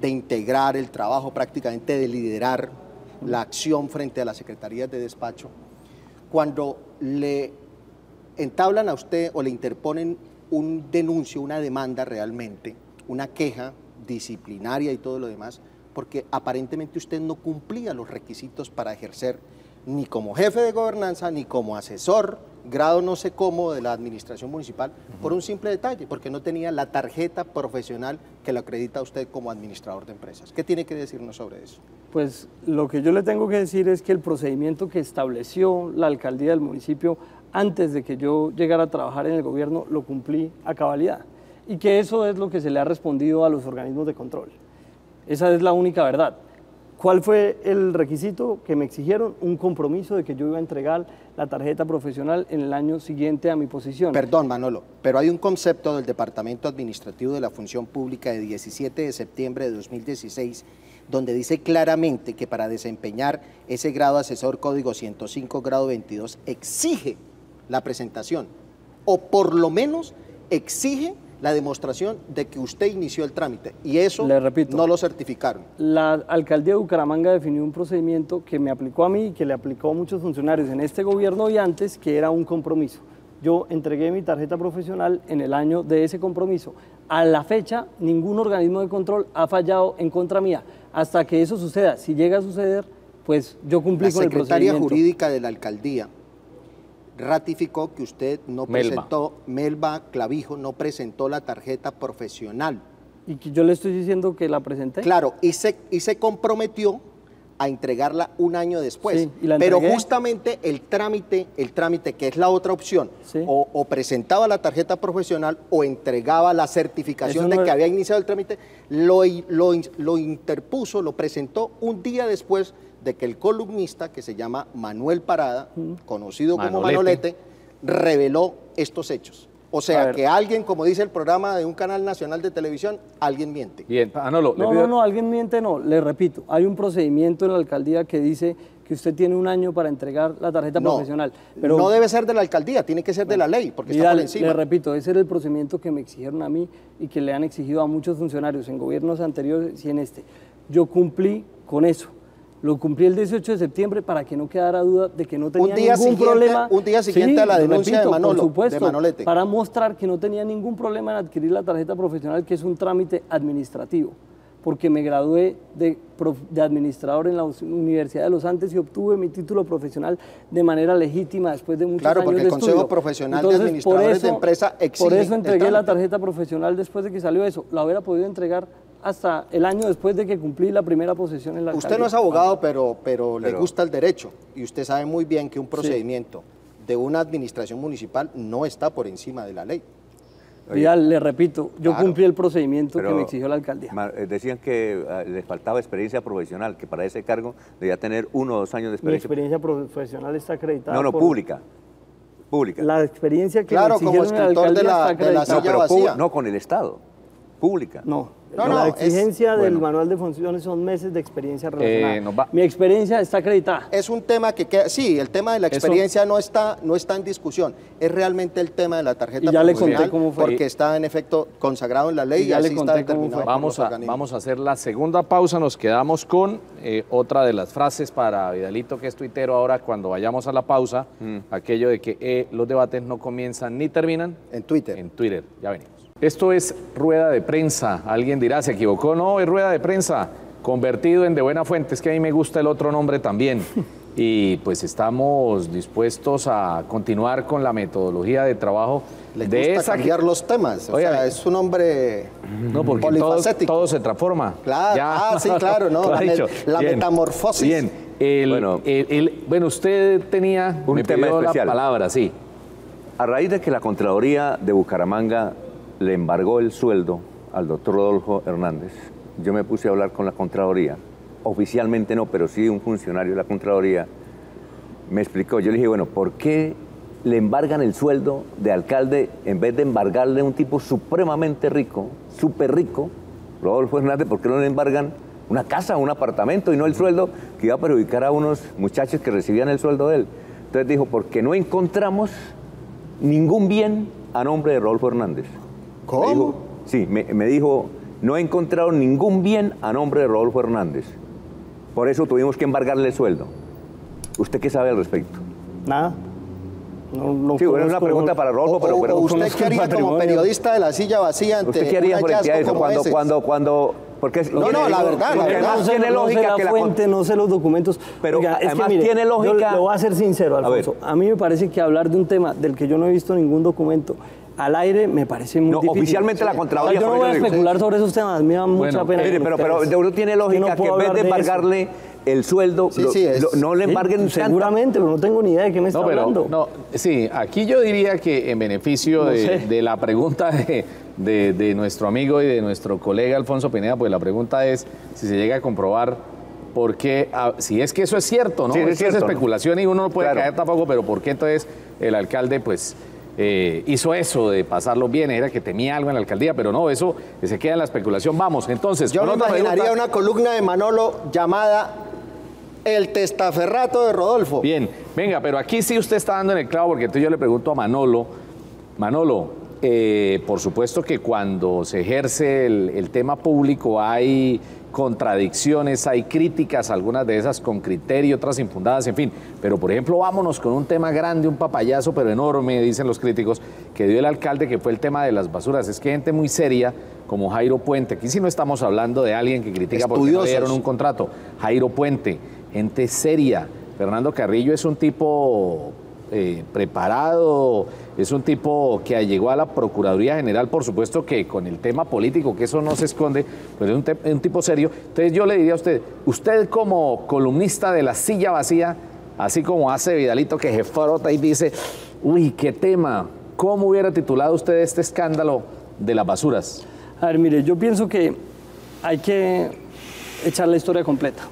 de integrar el trabajo, prácticamente de liderar la acción frente a las secretarías de despacho, cuando le entablan a usted o le interponen un denuncio, una demanda realmente, una queja disciplinaria y todo lo demás, porque aparentemente usted no cumplía los requisitos para ejercer ni como jefe de gobernanza, ni como asesor, grado no sé cómo de la administración municipal, por un simple detalle, porque no tenía la tarjeta profesional que lo acredita a usted como administrador de empresas. ¿Qué tiene que decirnos sobre eso? Pues lo que yo le tengo que decir es que el procedimiento que estableció la alcaldía del municipio antes de que yo llegara a trabajar en el gobierno lo cumplí a cabalidad, y que eso es lo que se le ha respondido a los organismos de control. Esa es la única verdad. ¿Cuál fue el requisito que me exigieron? Un compromiso de que yo iba a entregar la tarjeta profesional en el año siguiente a mi posición. Perdón, Manolo, pero hay un concepto del Departamento Administrativo de la Función Pública de 17 de septiembre de 2016 donde dice claramente que para desempeñar ese grado asesor código 105 grado 22 exige la presentación o por lo menos exige la demostración de que usted inició el trámite, y eso le repito, no lo certificaron. La alcaldía de Bucaramanga definió un procedimiento que me aplicó a mí y que le aplicó a muchos funcionarios en este gobierno y antes, que era un compromiso. Yo entregué mi tarjeta profesional en el año de ese compromiso. A la fecha, ningún organismo de control ha fallado en contra mía. Hasta que eso suceda, si llega a suceder, pues yo cumplí con el procedimiento. La secretaria jurídica de la alcaldía ratificó que usted no presentó, Melba Clavijo no presentó la tarjeta profesional. Y que yo le estoy diciendo que la presenté. Claro, y se comprometió a entregarla un año después. Sí, y la pero entregué. justamente el trámite, que es la otra opción, sí, o presentaba la tarjeta profesional o entregaba la certificación de que había iniciado el trámite, lo interpuso, lo presentó un día después de que el columnista, que se llama Manuel Parada, conocido como Manolete, reveló estos hechos. O sea, que alguien, como dice el programa de un canal nacional de televisión, alguien miente. Bien, no, alguien miente no, le repito, hay un procedimiento en la alcaldía que dice que usted tiene un año para entregar la tarjeta profesional. Pero no debe ser de la alcaldía, tiene que ser de la ley, porque está por encima. Le repito, ese era el procedimiento que me exigieron a mí y que le han exigido a muchos funcionarios en gobiernos anteriores y en este. Yo cumplí con eso. Lo cumplí el 18 de septiembre para que no quedara duda de que no tenía ningún problema. Un día siguiente a la denuncia de Manolo, por supuesto, de Manolete. Para mostrar que no tenía ningún problema en adquirir la tarjeta profesional, que es un trámite administrativo, porque me gradué de administrador en la Universidad de los Andes y obtuve mi título profesional de manera legítima después de muchos años de estudio. Claro, porque el Consejo Profesional de Administradores de Empresa exige. Por eso entregué la tarjeta profesional después de que salió eso. La hubiera podido entregar hasta el año después de que cumplí la primera posesión en la alcaldía. Usted no es abogado, pero le gusta el derecho, y usted sabe muy bien que un procedimiento de una administración municipal no está por encima de la ley. Vidal, le repito, yo cumplí el procedimiento que me exigió la alcaldía. Decían que les faltaba experiencia profesional, que para ese cargo debía tener 1 o 2 años de experiencia. Mi experiencia profesional está acreditada. No, pública. La experiencia que claro, me exigieron como escritor en la alcaldía de la silla vacía. No, con el Estado, pública. La exigencia del manual de funciones son meses de experiencia relacionada. Mi experiencia está acreditada. Es un tema que queda, sí, el tema de la experiencia no está en discusión, es realmente el tema de la tarjeta profesional, le conté cómo fue. Porque está en efecto consagrado en la ley y así está determinado. Vamos a hacer la segunda pausa, nos quedamos con otra de las frases para Vidalito, que es tuitero ahora, cuando vayamos a la pausa, aquello de que los debates no comienzan ni terminan. En Twitter. En Twitter, ya venimos. Esto es rueda de prensa. Alguien dirá, ¿se equivocó? No, es rueda de prensa, convertido en De Buena Fuente. Es que a mí me gusta el otro nombre también. Y pues estamos dispuestos a continuar con la metodología de trabajo. Le gusta cambiar los temas. O sea, es un hombre polifacético. Todo se transforma. Claro, ya. Sí, claro, ¿no? La metamorfosis. Bien. Bueno, usted tenía un tema especial. La palabra, sí. A raíz de que la Contraloría de Bucaramanga le embargó el sueldo al doctor Rodolfo Hernández, yo me puse a hablar con la Contraloría, oficialmente no, pero sí un funcionario de la Contraloría me explicó. Yo le dije, bueno, ¿por qué le embargan el sueldo de alcalde en vez de embargarle a un tipo supremamente rico, súper rico, Rodolfo Hernández? ¿Por qué no le embargan una casa, un apartamento y no el sueldo que iba a perjudicar a unos muchachos que recibían el sueldo de él? Entonces dijo, porque no encontramos ningún bien a nombre de Rodolfo Hernández. ¿Cómo? Me dijo no encontraron ningún bien a nombre de Rodolfo Hernández. Por eso tuvimos que embargarle el sueldo. ¿Usted qué sabe al respecto? Nada. No sí, bueno, es una pregunta para Rodolfo, pero ¿usted qué haría como periodista de La Silla Vacía ante ¿usted qué haría un frente a eso cuando porque no, la verdad. Además tiene lógica que la fuente, no sé los documentos. Pero oiga, además mire, tiene lógica. Yo lo voy a ser sincero, Alfonso. A mí me parece que hablar de un tema del que yo no he visto ningún documento al aire me parece muy difícil. Oficialmente la Contraloría. Yo no voy a especular sobre esos temas, me da mucha pena. Mire, pero tiene lógica que en vez de embargarle el sueldo, no le embarguen seguramente, pero no tengo ni idea de qué me está hablando. No, sí, aquí yo diría que en beneficio de la pregunta de nuestro amigo y de nuestro colega Alfonso Pineda, pues la pregunta es si se llega a comprobar por qué, si es que eso es cierto, ¿no? Sí, es cierto, especulación y uno no puede caer tampoco, pero por qué entonces el alcalde, pues, hizo eso de pasarlo bien, era que temía algo en la alcaldía, pero no, eso se queda en la especulación. Vamos, entonces. Yo me imaginaría una columna de Manolo llamada El testaferrato de Rodolfo. Bien, venga, pero aquí sí usted está dando en el clavo, porque entonces yo le pregunto a Manolo, por supuesto que cuando se ejerce el tema público hay contradicciones, hay críticas, algunas de esas con criterio, otras infundadas, en fin. Pero, por ejemplo, vámonos con un tema grande, un papayazo, pero enorme, dicen los críticos, que dio el alcalde, que fue el tema de las basuras. Es que gente muy seria, como Jairo Puente, aquí sí no estamos hablando de alguien que critica porque no dieron un contrato. Jairo Puente, gente seria. Fernando Carrillo es un tipo preparado, es un tipo que llegó a la Procuraduría General, por supuesto que con el tema político, que eso no se esconde, pues es un tipo serio. Entonces yo le diría a usted como columnista de La Silla Vacía, así como hace Vidalito que se frota y dice, uy, qué tema, ¿cómo hubiera titulado usted este escándalo de las basuras? A ver, mire, yo pienso que hay que echar la historia completa.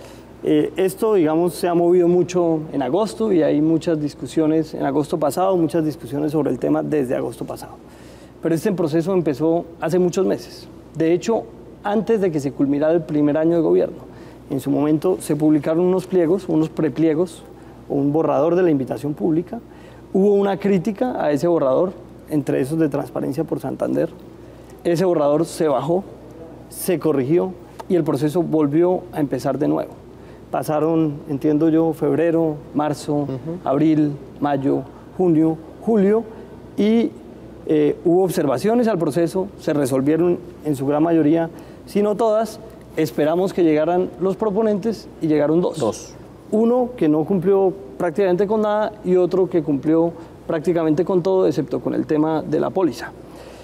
Esto, digamos, se ha movido mucho en agosto y hay muchas discusiones en agosto pasado, muchas discusiones sobre el tema desde agosto pasado. Pero este proceso empezó hace muchos meses. De hecho, antes de que se culminara el primer año de gobierno, en su momento se publicaron unos pliegos, unos prepliegos, o un borrador de la invitación pública. Hubo una crítica a ese borrador, entre esos de Transparencia por Santander. Ese borrador se bajó, se corrigió y el proceso volvió a empezar de nuevo. Pasaron, entiendo yo, febrero, marzo, abril, mayo, junio, julio y hubo observaciones al proceso, se resolvieron en su gran mayoría, si no todas. Esperamos que llegaran los proponentes y llegaron dos. Uno que no cumplió prácticamente con nada y otro que cumplió prácticamente con todo, excepto con el tema de la póliza.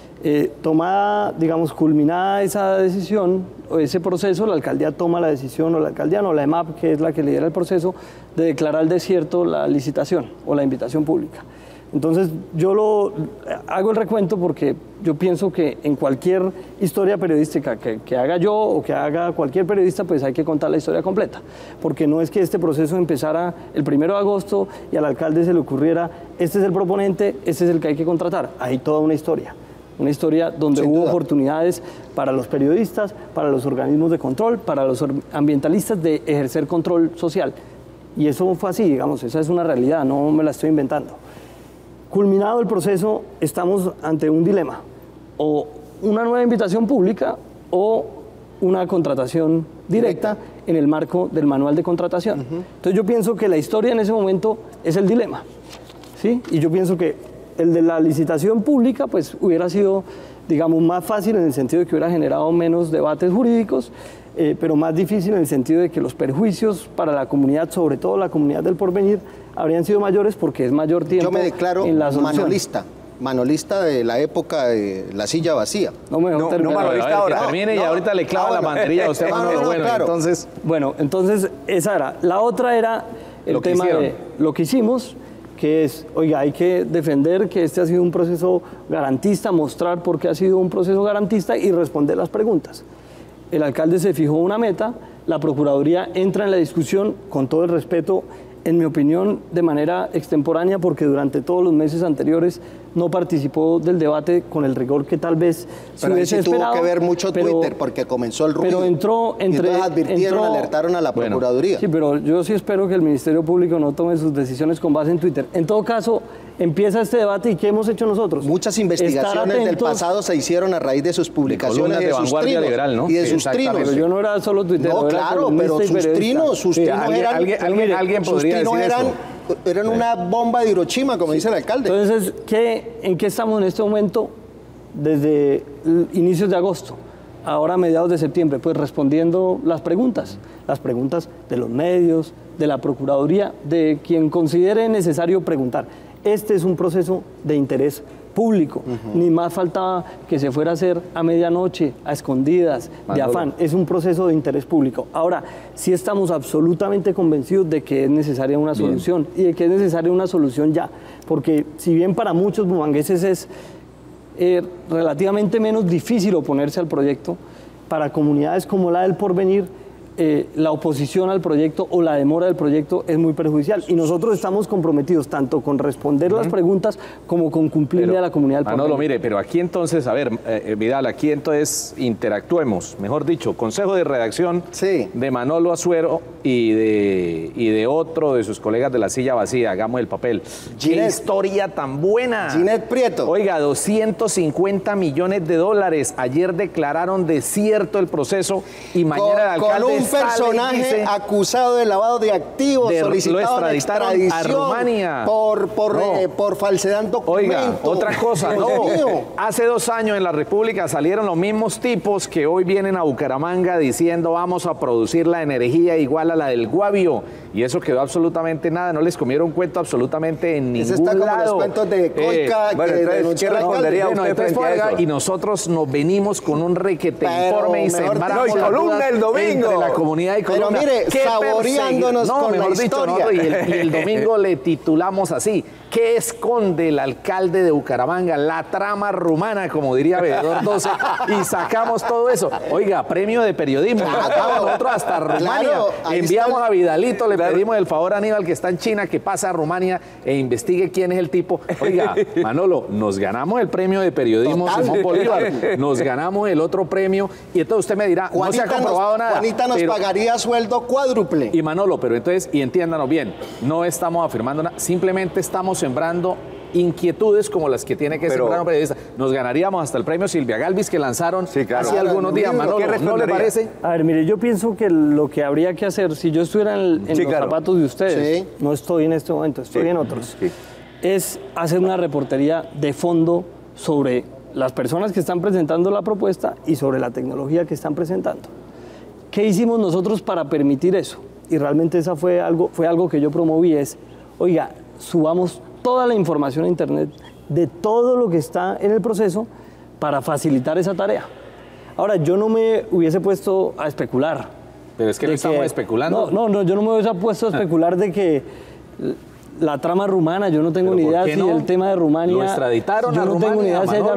Tomada, digamos, culminada esa decisión o ese proceso, la alcaldía toma la decisión, o la alcaldía no, la EMAP, que es la que lidera el proceso, de declarar desierto la licitación o la invitación pública. Entonces, yo hago el recuento porque yo pienso que en cualquier historia periodística que haga yo o que haga cualquier periodista, pues hay que contar la historia completa. Porque no es que este proceso empezara el 1 de agosto y al alcalde se le ocurriera, este es el proponente, este es el que hay que contratar. Hay toda una historia. Una historia donde hubo oportunidades para los periodistas, para los organismos de control, para los ambientalistas de ejercer control social. Y eso fue así, digamos, esa es una realidad, no me la estoy inventando. Culminado el proceso, estamos ante un dilema, o una nueva invitación pública o una contratación directa en el marco del manual de contratación. Entonces yo pienso que la historia en ese momento es el dilema, ¿sí? Y yo pienso que el de la licitación pública pues hubiera sido, digamos, más fácil en el sentido de que hubiera generado menos debates jurídicos, pero más difícil en el sentido de que los perjuicios para la comunidad, sobre todo la comunidad del Porvenir, habrían sido mayores porque es mayor tiempo. Yo me declaro en la manolista de la época de La Silla Vacía. No manolista ahora. Termine y ahorita le clava la banderilla a usted, Manolo. Bueno, claro. Entonces esa era. La otra era el tema de lo que hicimos, que es, oiga, hay que defender que este ha sido un proceso garantista, mostrar por qué ha sido un proceso garantista y responder las preguntas. El alcalde se fijó una meta, la Procuraduría entra en la discusión con todo el respeto, en mi opinión, de manera extemporánea, porque durante todos los meses anteriores no participó del debate con el rigor que tal vez se hubiese esperado. Tuvo que ver mucho Twitter, porque comenzó el ruido. Pero alertaron a la Procuraduría. Sí, pero yo sí espero que el Ministerio Público no tome sus decisiones con base en Twitter. En todo caso, empieza este debate y ¿qué hemos hecho nosotros? Muchas investigaciones del pasado se hicieron a raíz de sus publicaciones de Vanguardia Liberal, ¿no? Y de sus trinos. Pero yo no era solo tuitero. No, claro, pero sus trinos eran... Alguien podría decir eso. Eran una bomba de Hiroshima, como dice el alcalde. Entonces, ¿en qué estamos en este momento desde inicios de agosto? Ahora a mediados de septiembre, pues respondiendo las preguntas de los medios, de la Procuraduría, de quien considere necesario preguntar. Este es un proceso de interés público, ni más faltaba que se fuera a hacer a medianoche, a escondidas, de afán. Es un proceso de interés público. Ahora, sí estamos absolutamente convencidos de que es necesaria una solución y de que es necesaria una solución ya, porque si bien para muchos bumangueses es relativamente menos difícil oponerse al proyecto, para comunidades como la del Porvenir, la oposición al proyecto o la demora del proyecto es muy perjudicial. Y nosotros estamos comprometidos tanto con responder las preguntas como con cumplirle a la comunidad del Porvenir. Manolo, mire, pero aquí entonces, a ver, Vidal, aquí entonces interactuemos, mejor dicho, consejo de redacción de Manolo Azuero y de otro de sus colegas de la silla vacía, hagamos el papel. ¡Qué historia tan buena! Ginette Prieto. Oiga, 250 millones de dólares. Ayer declararon desierto el proceso y mañana el alcalde personaje acusado de lavado de activos, solicitado lo extraditaron a Rumania por falsedad en documentos. Oiga, otra cosa, hace 2 años en la República salieron los mismos tipos que hoy vienen a Bucaramanga diciendo vamos a producir la energía igual a la del Guavio, y eso quedó absolutamente nada, no les comieron cuento absolutamente en ningún lado. Está como los cuentos de Coica ¿qué respondería usted frente a eso? Y nosotros nos venimos con un requete informe y sembramos la columna el domingo. Entre la comunidad y columna. Pero mire, saboreándonos con la historia. Y el domingo le titulamos así: ¿qué esconde el alcalde de Bucaramanga? La trama rumana, como diría Veedor 12, y sacamos todo eso. Oiga, premio de periodismo. Nosotros hasta Rumania. Enviamos a Vidalito, le pedimos el favor a Aníbal, que está en China, que pase a Rumania e investigue quién es el tipo. Oiga, Manolo, nos ganamos el premio de periodismo Simón Bolívar, nos ganamos el otro premio, y entonces usted me dirá, no se ha comprobado nada. Juanita nos pagaría sueldo cuádruple. Y Manolo, pero entonces, y entiéndanos bien, no estamos afirmando nada, simplemente estamos sembrando inquietudes como las que tiene que sembrar un periodista. Nos ganaríamos hasta el premio Silvia Galvis que lanzaron hace algunos días. Manolo, ¿no le parece? A ver, mire, yo pienso que lo que habría que hacer, si yo estuviera en los zapatos de ustedes, no estoy en este momento, estoy en otros, es hacer una reportería de fondo sobre las personas que están presentando la propuesta y sobre la tecnología que están presentando. ¿Qué hicimos nosotros para permitir eso? Y realmente esa fue algo que yo promoví, es, oiga, subamos toda la información a internet de todo lo que está en el proceso para facilitar esa tarea. Ahora, yo no me hubiese puesto a especular. Pero es que no estamos especulando. No, yo no me hubiese puesto a especular de que la trama rumana, yo no tengo ni idea si el tema de Rumania... ¿Lo extraditaron yo no tengo ni idea si ella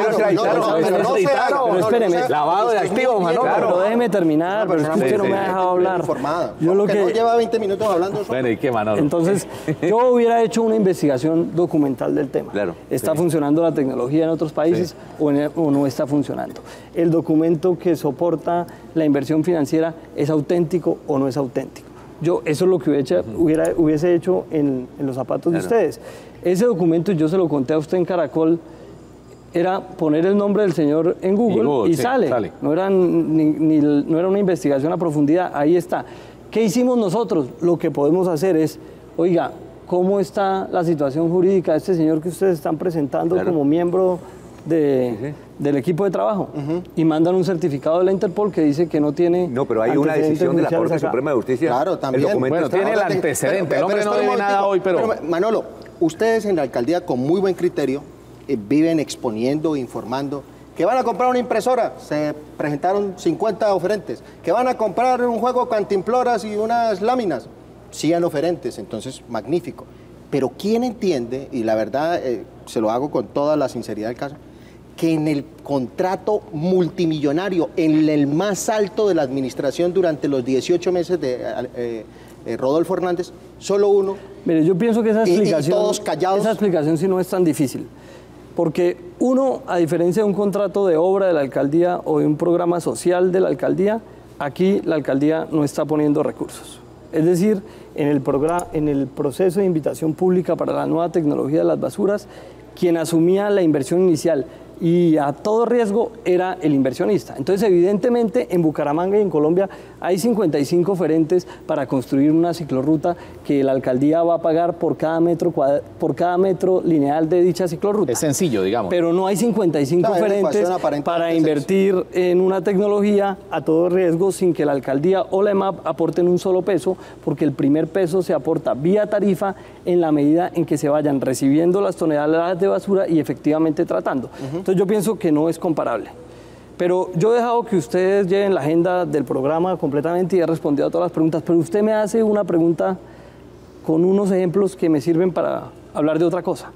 Pero espéreme. Lavado de activos, Manolo. Pero déjeme terminar, pero es que usted no me ha dejado hablar. Yo lo que no lleva 20 minutos hablando. Bueno, ¿y qué, Manolo? Entonces, yo hubiera hecho una investigación documental del tema. ¿Está funcionando la tecnología en otros países o no está funcionando? ¿El documento que soporta la inversión financiera es auténtico o no es auténtico? Yo, eso es lo que hubiese hecho en los zapatos de ustedes. Ese documento, yo se lo conté a usted en Caracol, era poner el nombre del señor en Google y sale. No era una investigación a profundidad, ahí está. ¿Qué hicimos nosotros? Lo que podemos hacer es, oiga, ¿cómo está la situación jurídica de este señor que ustedes están presentando como miembro del equipo de trabajo? Y mandan un certificado de la Interpol que dice que no tiene... No, pero hay una decisión de la Corte Suprema de Justicia. Claro, también. Bueno, tiene el antecedente. El hombre no debe nada hoy, pero... Manolo, ustedes en la alcaldía con muy buen criterio viven exponiendo, informando, que van a comprar una impresora, se presentaron 50 oferentes, que van a comprar un juego cantimploras y unas láminas, 100 oferentes, entonces magnífico. Pero ¿quién entiende, y la verdad se lo hago con toda la sinceridad del caso, que en el contrato multimillonario, en el más alto de la administración durante los 18 meses de Rodolfo Hernández, solo uno? Mire, yo pienso que esa explicación, todos callados. Esa explicación sí no es tan difícil. Porque uno, a diferencia de un contrato de obra de la alcaldía o de un programa social de la alcaldía, aquí la alcaldía no está poniendo recursos. Es decir, en el proceso de invitación pública para la nueva tecnología de las basuras, quien asumía la inversión inicial y a todo riesgo era el inversionista. Entonces, evidentemente, en Bucaramanga y en Colombia hay 55 oferentes para construir una ciclorruta que la alcaldía va a pagar por cada metro lineal de dicha ciclorruta. Es sencillo, digamos. Pero no hay 55 oferentes para invertir en una tecnología a todo riesgo sin que la alcaldía o la EMAP aporten un solo peso, porque el primer peso se aporta vía tarifa en la medida en que se vayan recibiendo las toneladas de basura y efectivamente tratando. Entonces yo pienso que no es comparable. Pero yo he dejado que ustedes lleven la agenda del programa completamente y he respondido a todas las preguntas, pero usted me hace una pregunta con unos ejemplos que me sirven para hablar de otra cosa.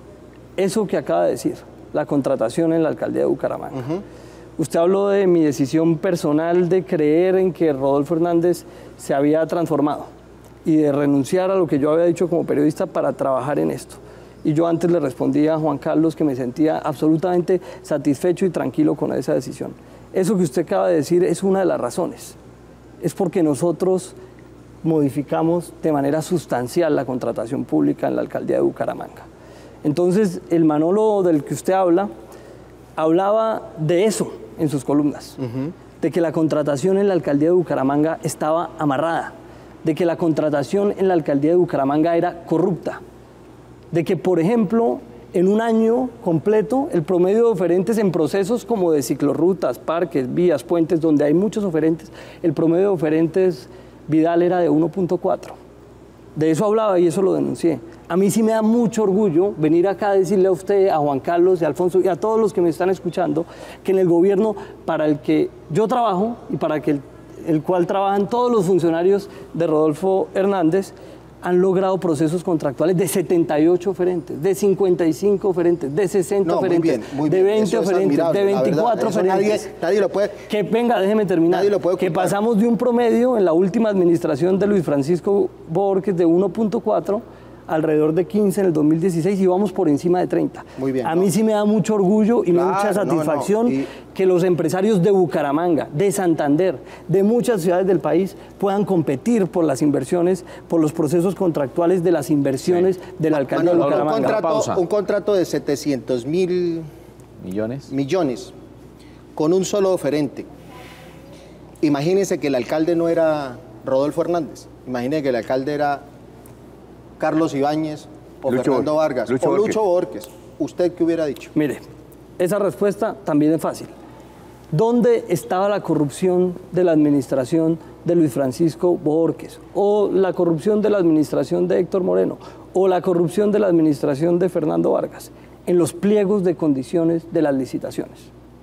Eso que acaba de decir, la contratación en la alcaldía de Bucaramanga. Usted habló de mi decisión personal de creer en que Rodolfo Hernández se había transformado y de renunciar a lo que yo había dicho como periodista para trabajar en esto. Y yo antes le respondí a Juan Carlos que me sentía absolutamente satisfecho y tranquilo con esa decisión. Eso que usted acaba de decir es una de las razones. Es porque nosotros modificamos de manera sustancial la contratación pública en la alcaldía de Bucaramanga. Entonces, el Manolo del que usted hablaba de eso en sus columnas, de que la contratación en la alcaldía de Bucaramanga estaba amarrada, de que la contratación en la alcaldía de Bucaramanga era corrupta, de que, por ejemplo, en un año completo, el promedio de oferentes en procesos como de ciclorrutas, parques, vías, puentes, donde hay muchos oferentes, el promedio de oferentes Vidal era de 1.4. De eso hablaba y eso lo denuncié. A mí sí me da mucho orgullo venir acá a decirle a usted, a Juan Carlos y a Alfonso y a todos los que me están escuchando, que en el gobierno para el que yo trabajo y para el cual trabajan todos los funcionarios de Rodolfo Hernández, han logrado procesos contractuales de 78 oferentes, de 55 oferentes, de 60 oferentes, de 20 oferentes, de 24 oferentes. Nadie lo puede... Que venga, déjeme terminar. Nadie lo puede que pasamos de un promedio en la última administración de Luis Francisco Borges de 1.4 alrededor de 15 en el 2016 y vamos por encima de 30. Muy bien. A mí sí me da mucho orgullo y mucha satisfacción que los empresarios de Bucaramanga, de Santander, de muchas ciudades del país puedan competir por las inversiones, por los procesos contractuales de las inversiones de la alcaldía de Bucaramanga. Un contrato de 700.000 millones con un solo oferente. Imagínense que el alcalde no era Rodolfo Hernández, imagínense que el alcalde era Carlos Ibáñez o Fernando Vargas o Lucho Borges. ¿Usted qué hubiera dicho? Mire, esa respuesta también es fácil. ¿Dónde estaba la corrupción de la administración de Luis Francisco Borges? ¿O la corrupción de la administración de Héctor Moreno? ¿O la corrupción de la administración de Fernando Vargas? En los pliegos de condiciones de las licitaciones.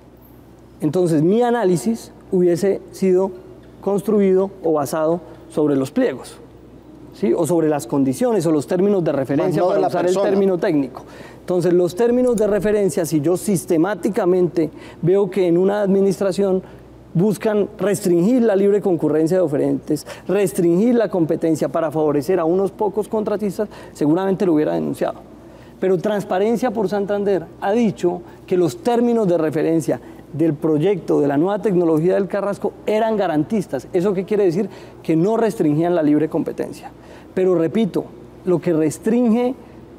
Entonces, mi análisis hubiese sido construido o basado sobre los pliegos, ¿sí? O sobre las condiciones o los términos de referencia, para usar el término técnico. Entonces, los términos de referencia, si yo sistemáticamente veo que en una administración buscan restringir la libre concurrencia de oferentes, restringir la competencia para favorecer a unos pocos contratistas, seguramente lo hubiera denunciado. Pero Transparencia por Santander ha dicho que los términos de referencia del proyecto de la nueva tecnología del Carrasco eran garantistas. ¿Eso qué quiere decir? Que no restringían la libre competencia. Pero repito, lo que restringe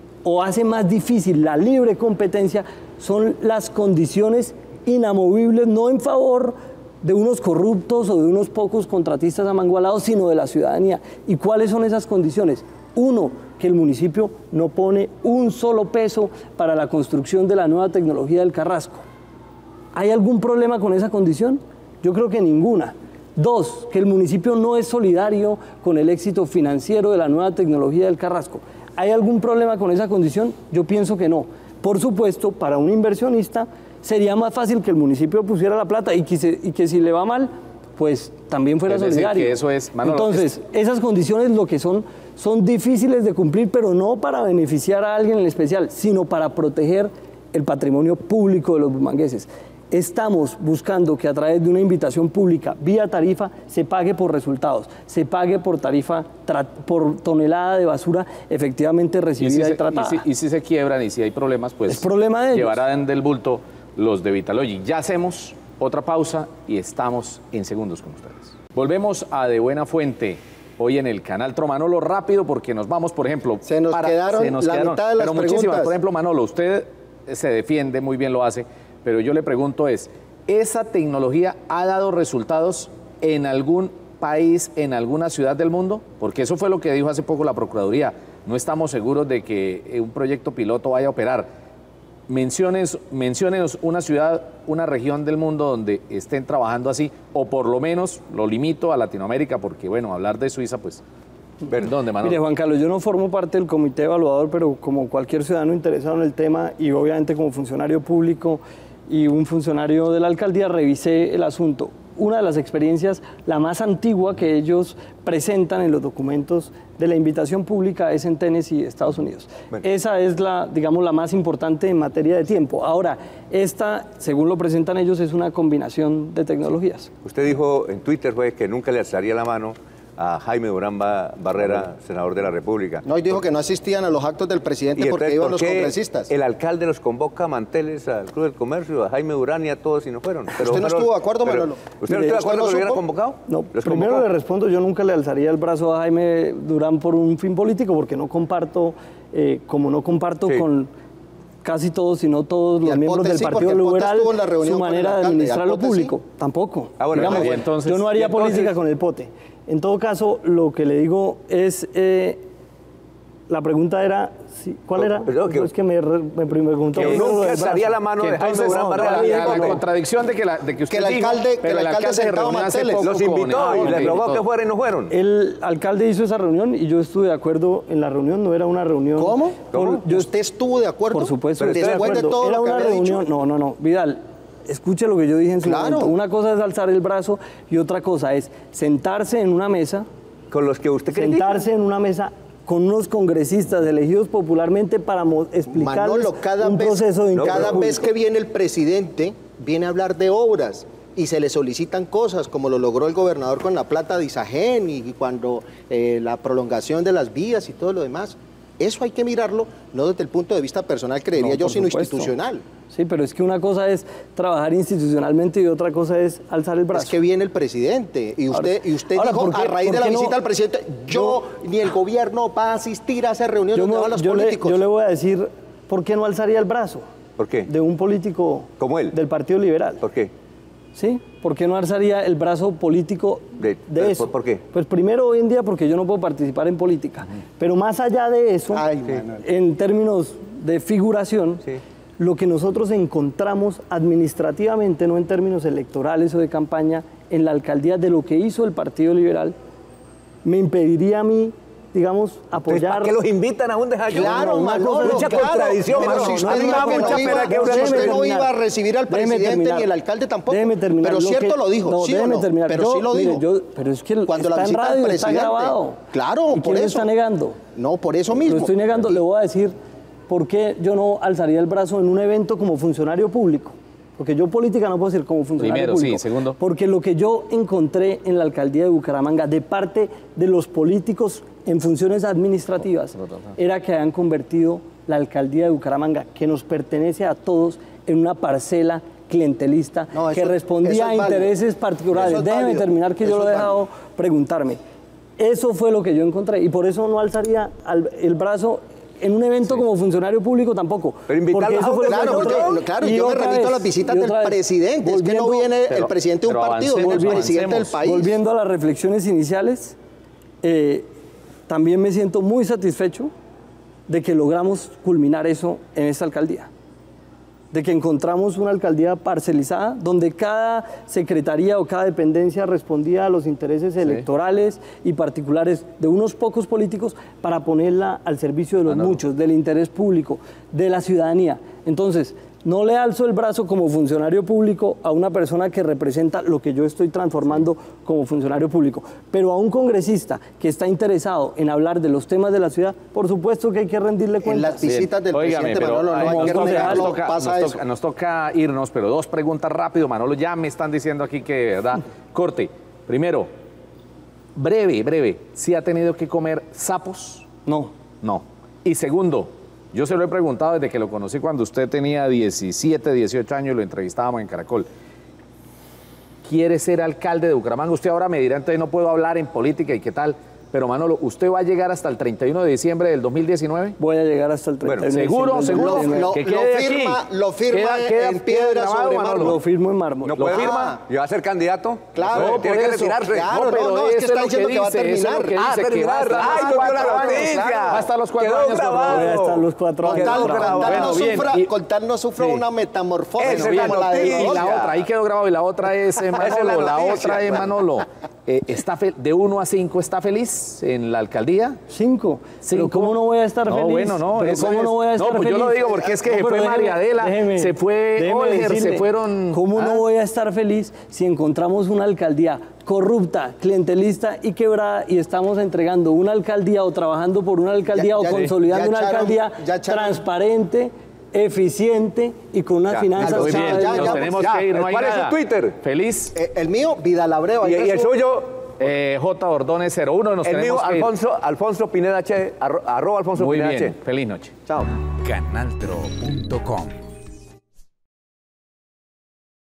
o hace más difícil la libre competencia son las condiciones inamovibles, no en favor de unos corruptos o de unos pocos contratistas amangualados, sino de la ciudadanía. ¿Y cuáles son esas condiciones? Uno, que el municipio no pone un solo peso para la construcción de la nueva tecnología del Carrasco. ¿Hay algún problema con esa condición? Yo creo que ninguna. Dos, que el municipio no es solidario con el éxito financiero de la nueva tecnología del Carrasco. ¿Hay algún problema con esa condición? Yo pienso que no. Por supuesto, para un inversionista sería más fácil que el municipio pusiera la plata y que si le va mal, pues también fuera solidario. Que eso es, Manolo, entonces, esas condiciones lo que son difíciles de cumplir, pero no para beneficiar a alguien en especial, sino para proteger el patrimonio público de los bumangueses. Estamos buscando que a través de una invitación pública vía tarifa se pague por resultados, se pague por tarifa, por tonelada de basura efectivamente recibida y tratada. Y si se quiebran y si hay problemas, pues es problema de ellos. Llevarán del bulto los de Vitalogy. Ya hacemos otra pausa y estamos en segundos con ustedes. Volvemos a De Buena Fuente. hoy en el canal Tro. Manolo, rápido, porque nos vamos, por ejemplo... Se nos quedaron la mitad de las preguntas. Por ejemplo, Manolo, usted se defiende, muy bien lo hace, pero yo le pregunto ¿esa tecnología ha dado resultados en algún país, en alguna ciudad del mundo? Porque eso fue lo que dijo hace poco la Procuraduría. No estamos seguros de que un proyecto piloto vaya a operar. Menciónenos una ciudad, una región del mundo donde estén trabajando así, o por lo menos lo limito a Latinoamérica, porque bueno, hablar de Suiza, pues... ¿Dónde, Manolo? Mire, Juan Carlos, yo no formo parte del comité evaluador, pero como cualquier ciudadano interesado en el tema y obviamente como funcionario público y un funcionario de la alcaldía, revisé el asunto. Una de las experiencias, la más antigua que ellos presentan en los documentos de la invitación pública es en Tennessee, Estados Unidos. Bueno. Esa es digamos, la más importante en materia de tiempo. Ahora, esta, según lo presentan ellos, es una combinación de tecnologías. Usted dijo en Twitter, que nunca le alzaría la mano a Jaime Durán Barrera, senador de la República. No, y dijo que no asistían a los actos del presidente porque iban los congresistas. El alcalde los convoca a manteles al Club del Comercio, a Jaime Durán y a todos y no fueron. Pero ¿usted no estuvo de acuerdo, Manolo? ¿Usted no estuvo de acuerdo que lo hubieran convocado? No, primero le respondo, yo nunca le alzaría el brazo a Jaime Durán por un fin político, porque no comparto, como no comparto con casi todos, sino todos los miembros del Partido Liberal, su manera de administrar lo público. Tampoco. Digamos, entonces, yo no haría política con el pote. En todo caso, lo que le digo es, la pregunta era, ¿cuál era? Es que me preguntó. Que nunca alzaría la mano de Jaime Durán Barrera. La contradicción de que usted dijo, que el alcalde se reunió hace poco. Los invitó y les rogó que fueran y no fueron. El alcalde hizo esa reunión y yo estuve de acuerdo en la reunión, no era una reunión. ¿Cómo? ¿Usted estuvo de acuerdo? Por supuesto. Después de todo era una reunión. No, Vidal. Escuche lo que yo dije en su momento. Una cosa es alzar el brazo y otra cosa es sentarse en una mesa. Con los que usted critica. Sentarse en una mesa con unos congresistas elegidos popularmente para explicarles un proceso de cada vez que viene el presidente, viene a hablar de obras y se le solicitan cosas, como lo logró el gobernador con la plata de Isagen y cuando la prolongación de las vías y todo lo demás. Eso hay que mirarlo, no desde el punto de vista personal, creería yo, sino institucional. Sí, pero es que una cosa es trabajar institucionalmente y otra cosa es alzar el brazo. Es que viene el presidente y usted dijo, a raíz de la visita al presidente, ni el gobierno va a asistir a esas reuniones donde van los políticos. Yo le voy a decir por qué no alzaría el brazo. ¿Por qué? De un político como él, del Partido Liberal. ¿Por qué? ¿Sí? ¿Por qué no alzaría el brazo político de eso? ¿Por qué? Pues primero, hoy en día, porque yo no puedo participar en política. Pero más allá de eso, en términos de figuración, lo que nosotros encontramos administrativamente, no en términos electorales o de campaña, en la alcaldía de lo que hizo el Partido Liberal, me impediría a mí, digamos, apoyar... ¿Para qué los invitan a un desayuno? Claro, mucha contradicción. Pero si usted no iba a recibir al presidente ni el alcalde tampoco. Déjeme terminar. Pero cierto lo dijo, no, ¿sí o no? Terminar. Pero sí lo dijo. Pero es que cuando está en radio, está grabado. Claro, por eso. ¿Está negando? No, por eso mismo. Lo estoy negando. Le voy a decir por qué yo no alzaría el brazo en un evento como funcionario público. Porque yo política no puedo decir como funcionario público. Sí, segundo. Porque lo que yo encontré en la alcaldía de Bucaramanga de parte de los políticos en funciones administrativas era que habían convertido la alcaldía de Bucaramanga, que nos pertenece a todos, en una parcela clientelista que respondía a intereses particulares. Déjeme terminar, que yo lo he dejado preguntarme. Eso fue lo que yo encontré y por eso no alzaría el brazo en un evento como funcionario público tampoco. Pero invitarlos claro, yo me remito a las visitas del presidente. Es que no viene el presidente de un partido, viene el presidente del país. Volviendo a las reflexiones iniciales, también me siento muy satisfecho de que logramos culminar eso en esta alcaldía. De que encontramos una alcaldía parcelizada, donde cada secretaría o cada dependencia respondía a los intereses electorales y particulares de unos pocos políticos para ponerla al servicio de los muchos, del interés público, de la ciudadanía. Entonces, no le alzo el brazo como funcionario público a una persona que representa lo que yo estoy transformando como funcionario público, pero a un congresista que está interesado en hablar de los temas de la ciudad, por supuesto que hay que rendirle cuentas. En las visitas del presidente Manolo, no hay que rendirlo, nos toca irnos, pero dos preguntas rápido, Manolo, ya me están diciendo aquí que, ¿verdad? Corte. Primero, breve, ¿sí ha tenido que comer sapos? No. No. Y segundo, yo se lo he preguntado desde que lo conocí cuando usted tenía 17, 18 años y lo entrevistábamos en Caracol. ¿Quiere ser alcalde de Bucaramanga? Usted ahora me dirá, entonces no puedo hablar en política y qué tal. Pero Manolo, ¿usted va a llegar hasta el 31 de diciembre del 2019? Voy a llegar hasta el 31 de ¿Seguro? Lo firma en piedra sobre mármol. Lo firmo en mármol. ¿No puede firmar? ¿Y va a ser candidato? Claro. No, tiene que retirarse. Claro, no, es que está diciendo que va a terminar. terminar. ¡Ay, no dio la noticia! Va a estar los 4 Quedó años. grabado. Voy a estar los 4 años. Con tal no sufra una metamorfosis Esa es la como la de noticia. Y la otra, ahí quedó grabado. Y la otra es Manolo. La otra es Manolo. De 1 a 5, ¿está feliz en la alcaldía? 5. Pero ¿cómo no voy a estar feliz? Bueno, no. Pero ¿cómo no voy a estar feliz? Yo lo digo porque es que se fue María Adela, se fue Olger, se fueron... ¿Cómo no voy a estar feliz si encontramos una alcaldía corrupta, clientelista y quebrada y estamos entregando una alcaldía o trabajando por una alcaldía o consolidando una alcaldía transparente, eficiente y con unas finanzas... Muy bien, nos tenemos que ir, no hay ¿Cuál es nada. su Twitter? Feliz. El mío, Vidal Abreu. ¿Y el suyo? J. Ordones 01. Nos El mío, tenemos que ir. Alfonso Pineda Che, @Alfonso Muy Pineda bien, Che. feliz noche. Chao. Canaltro.com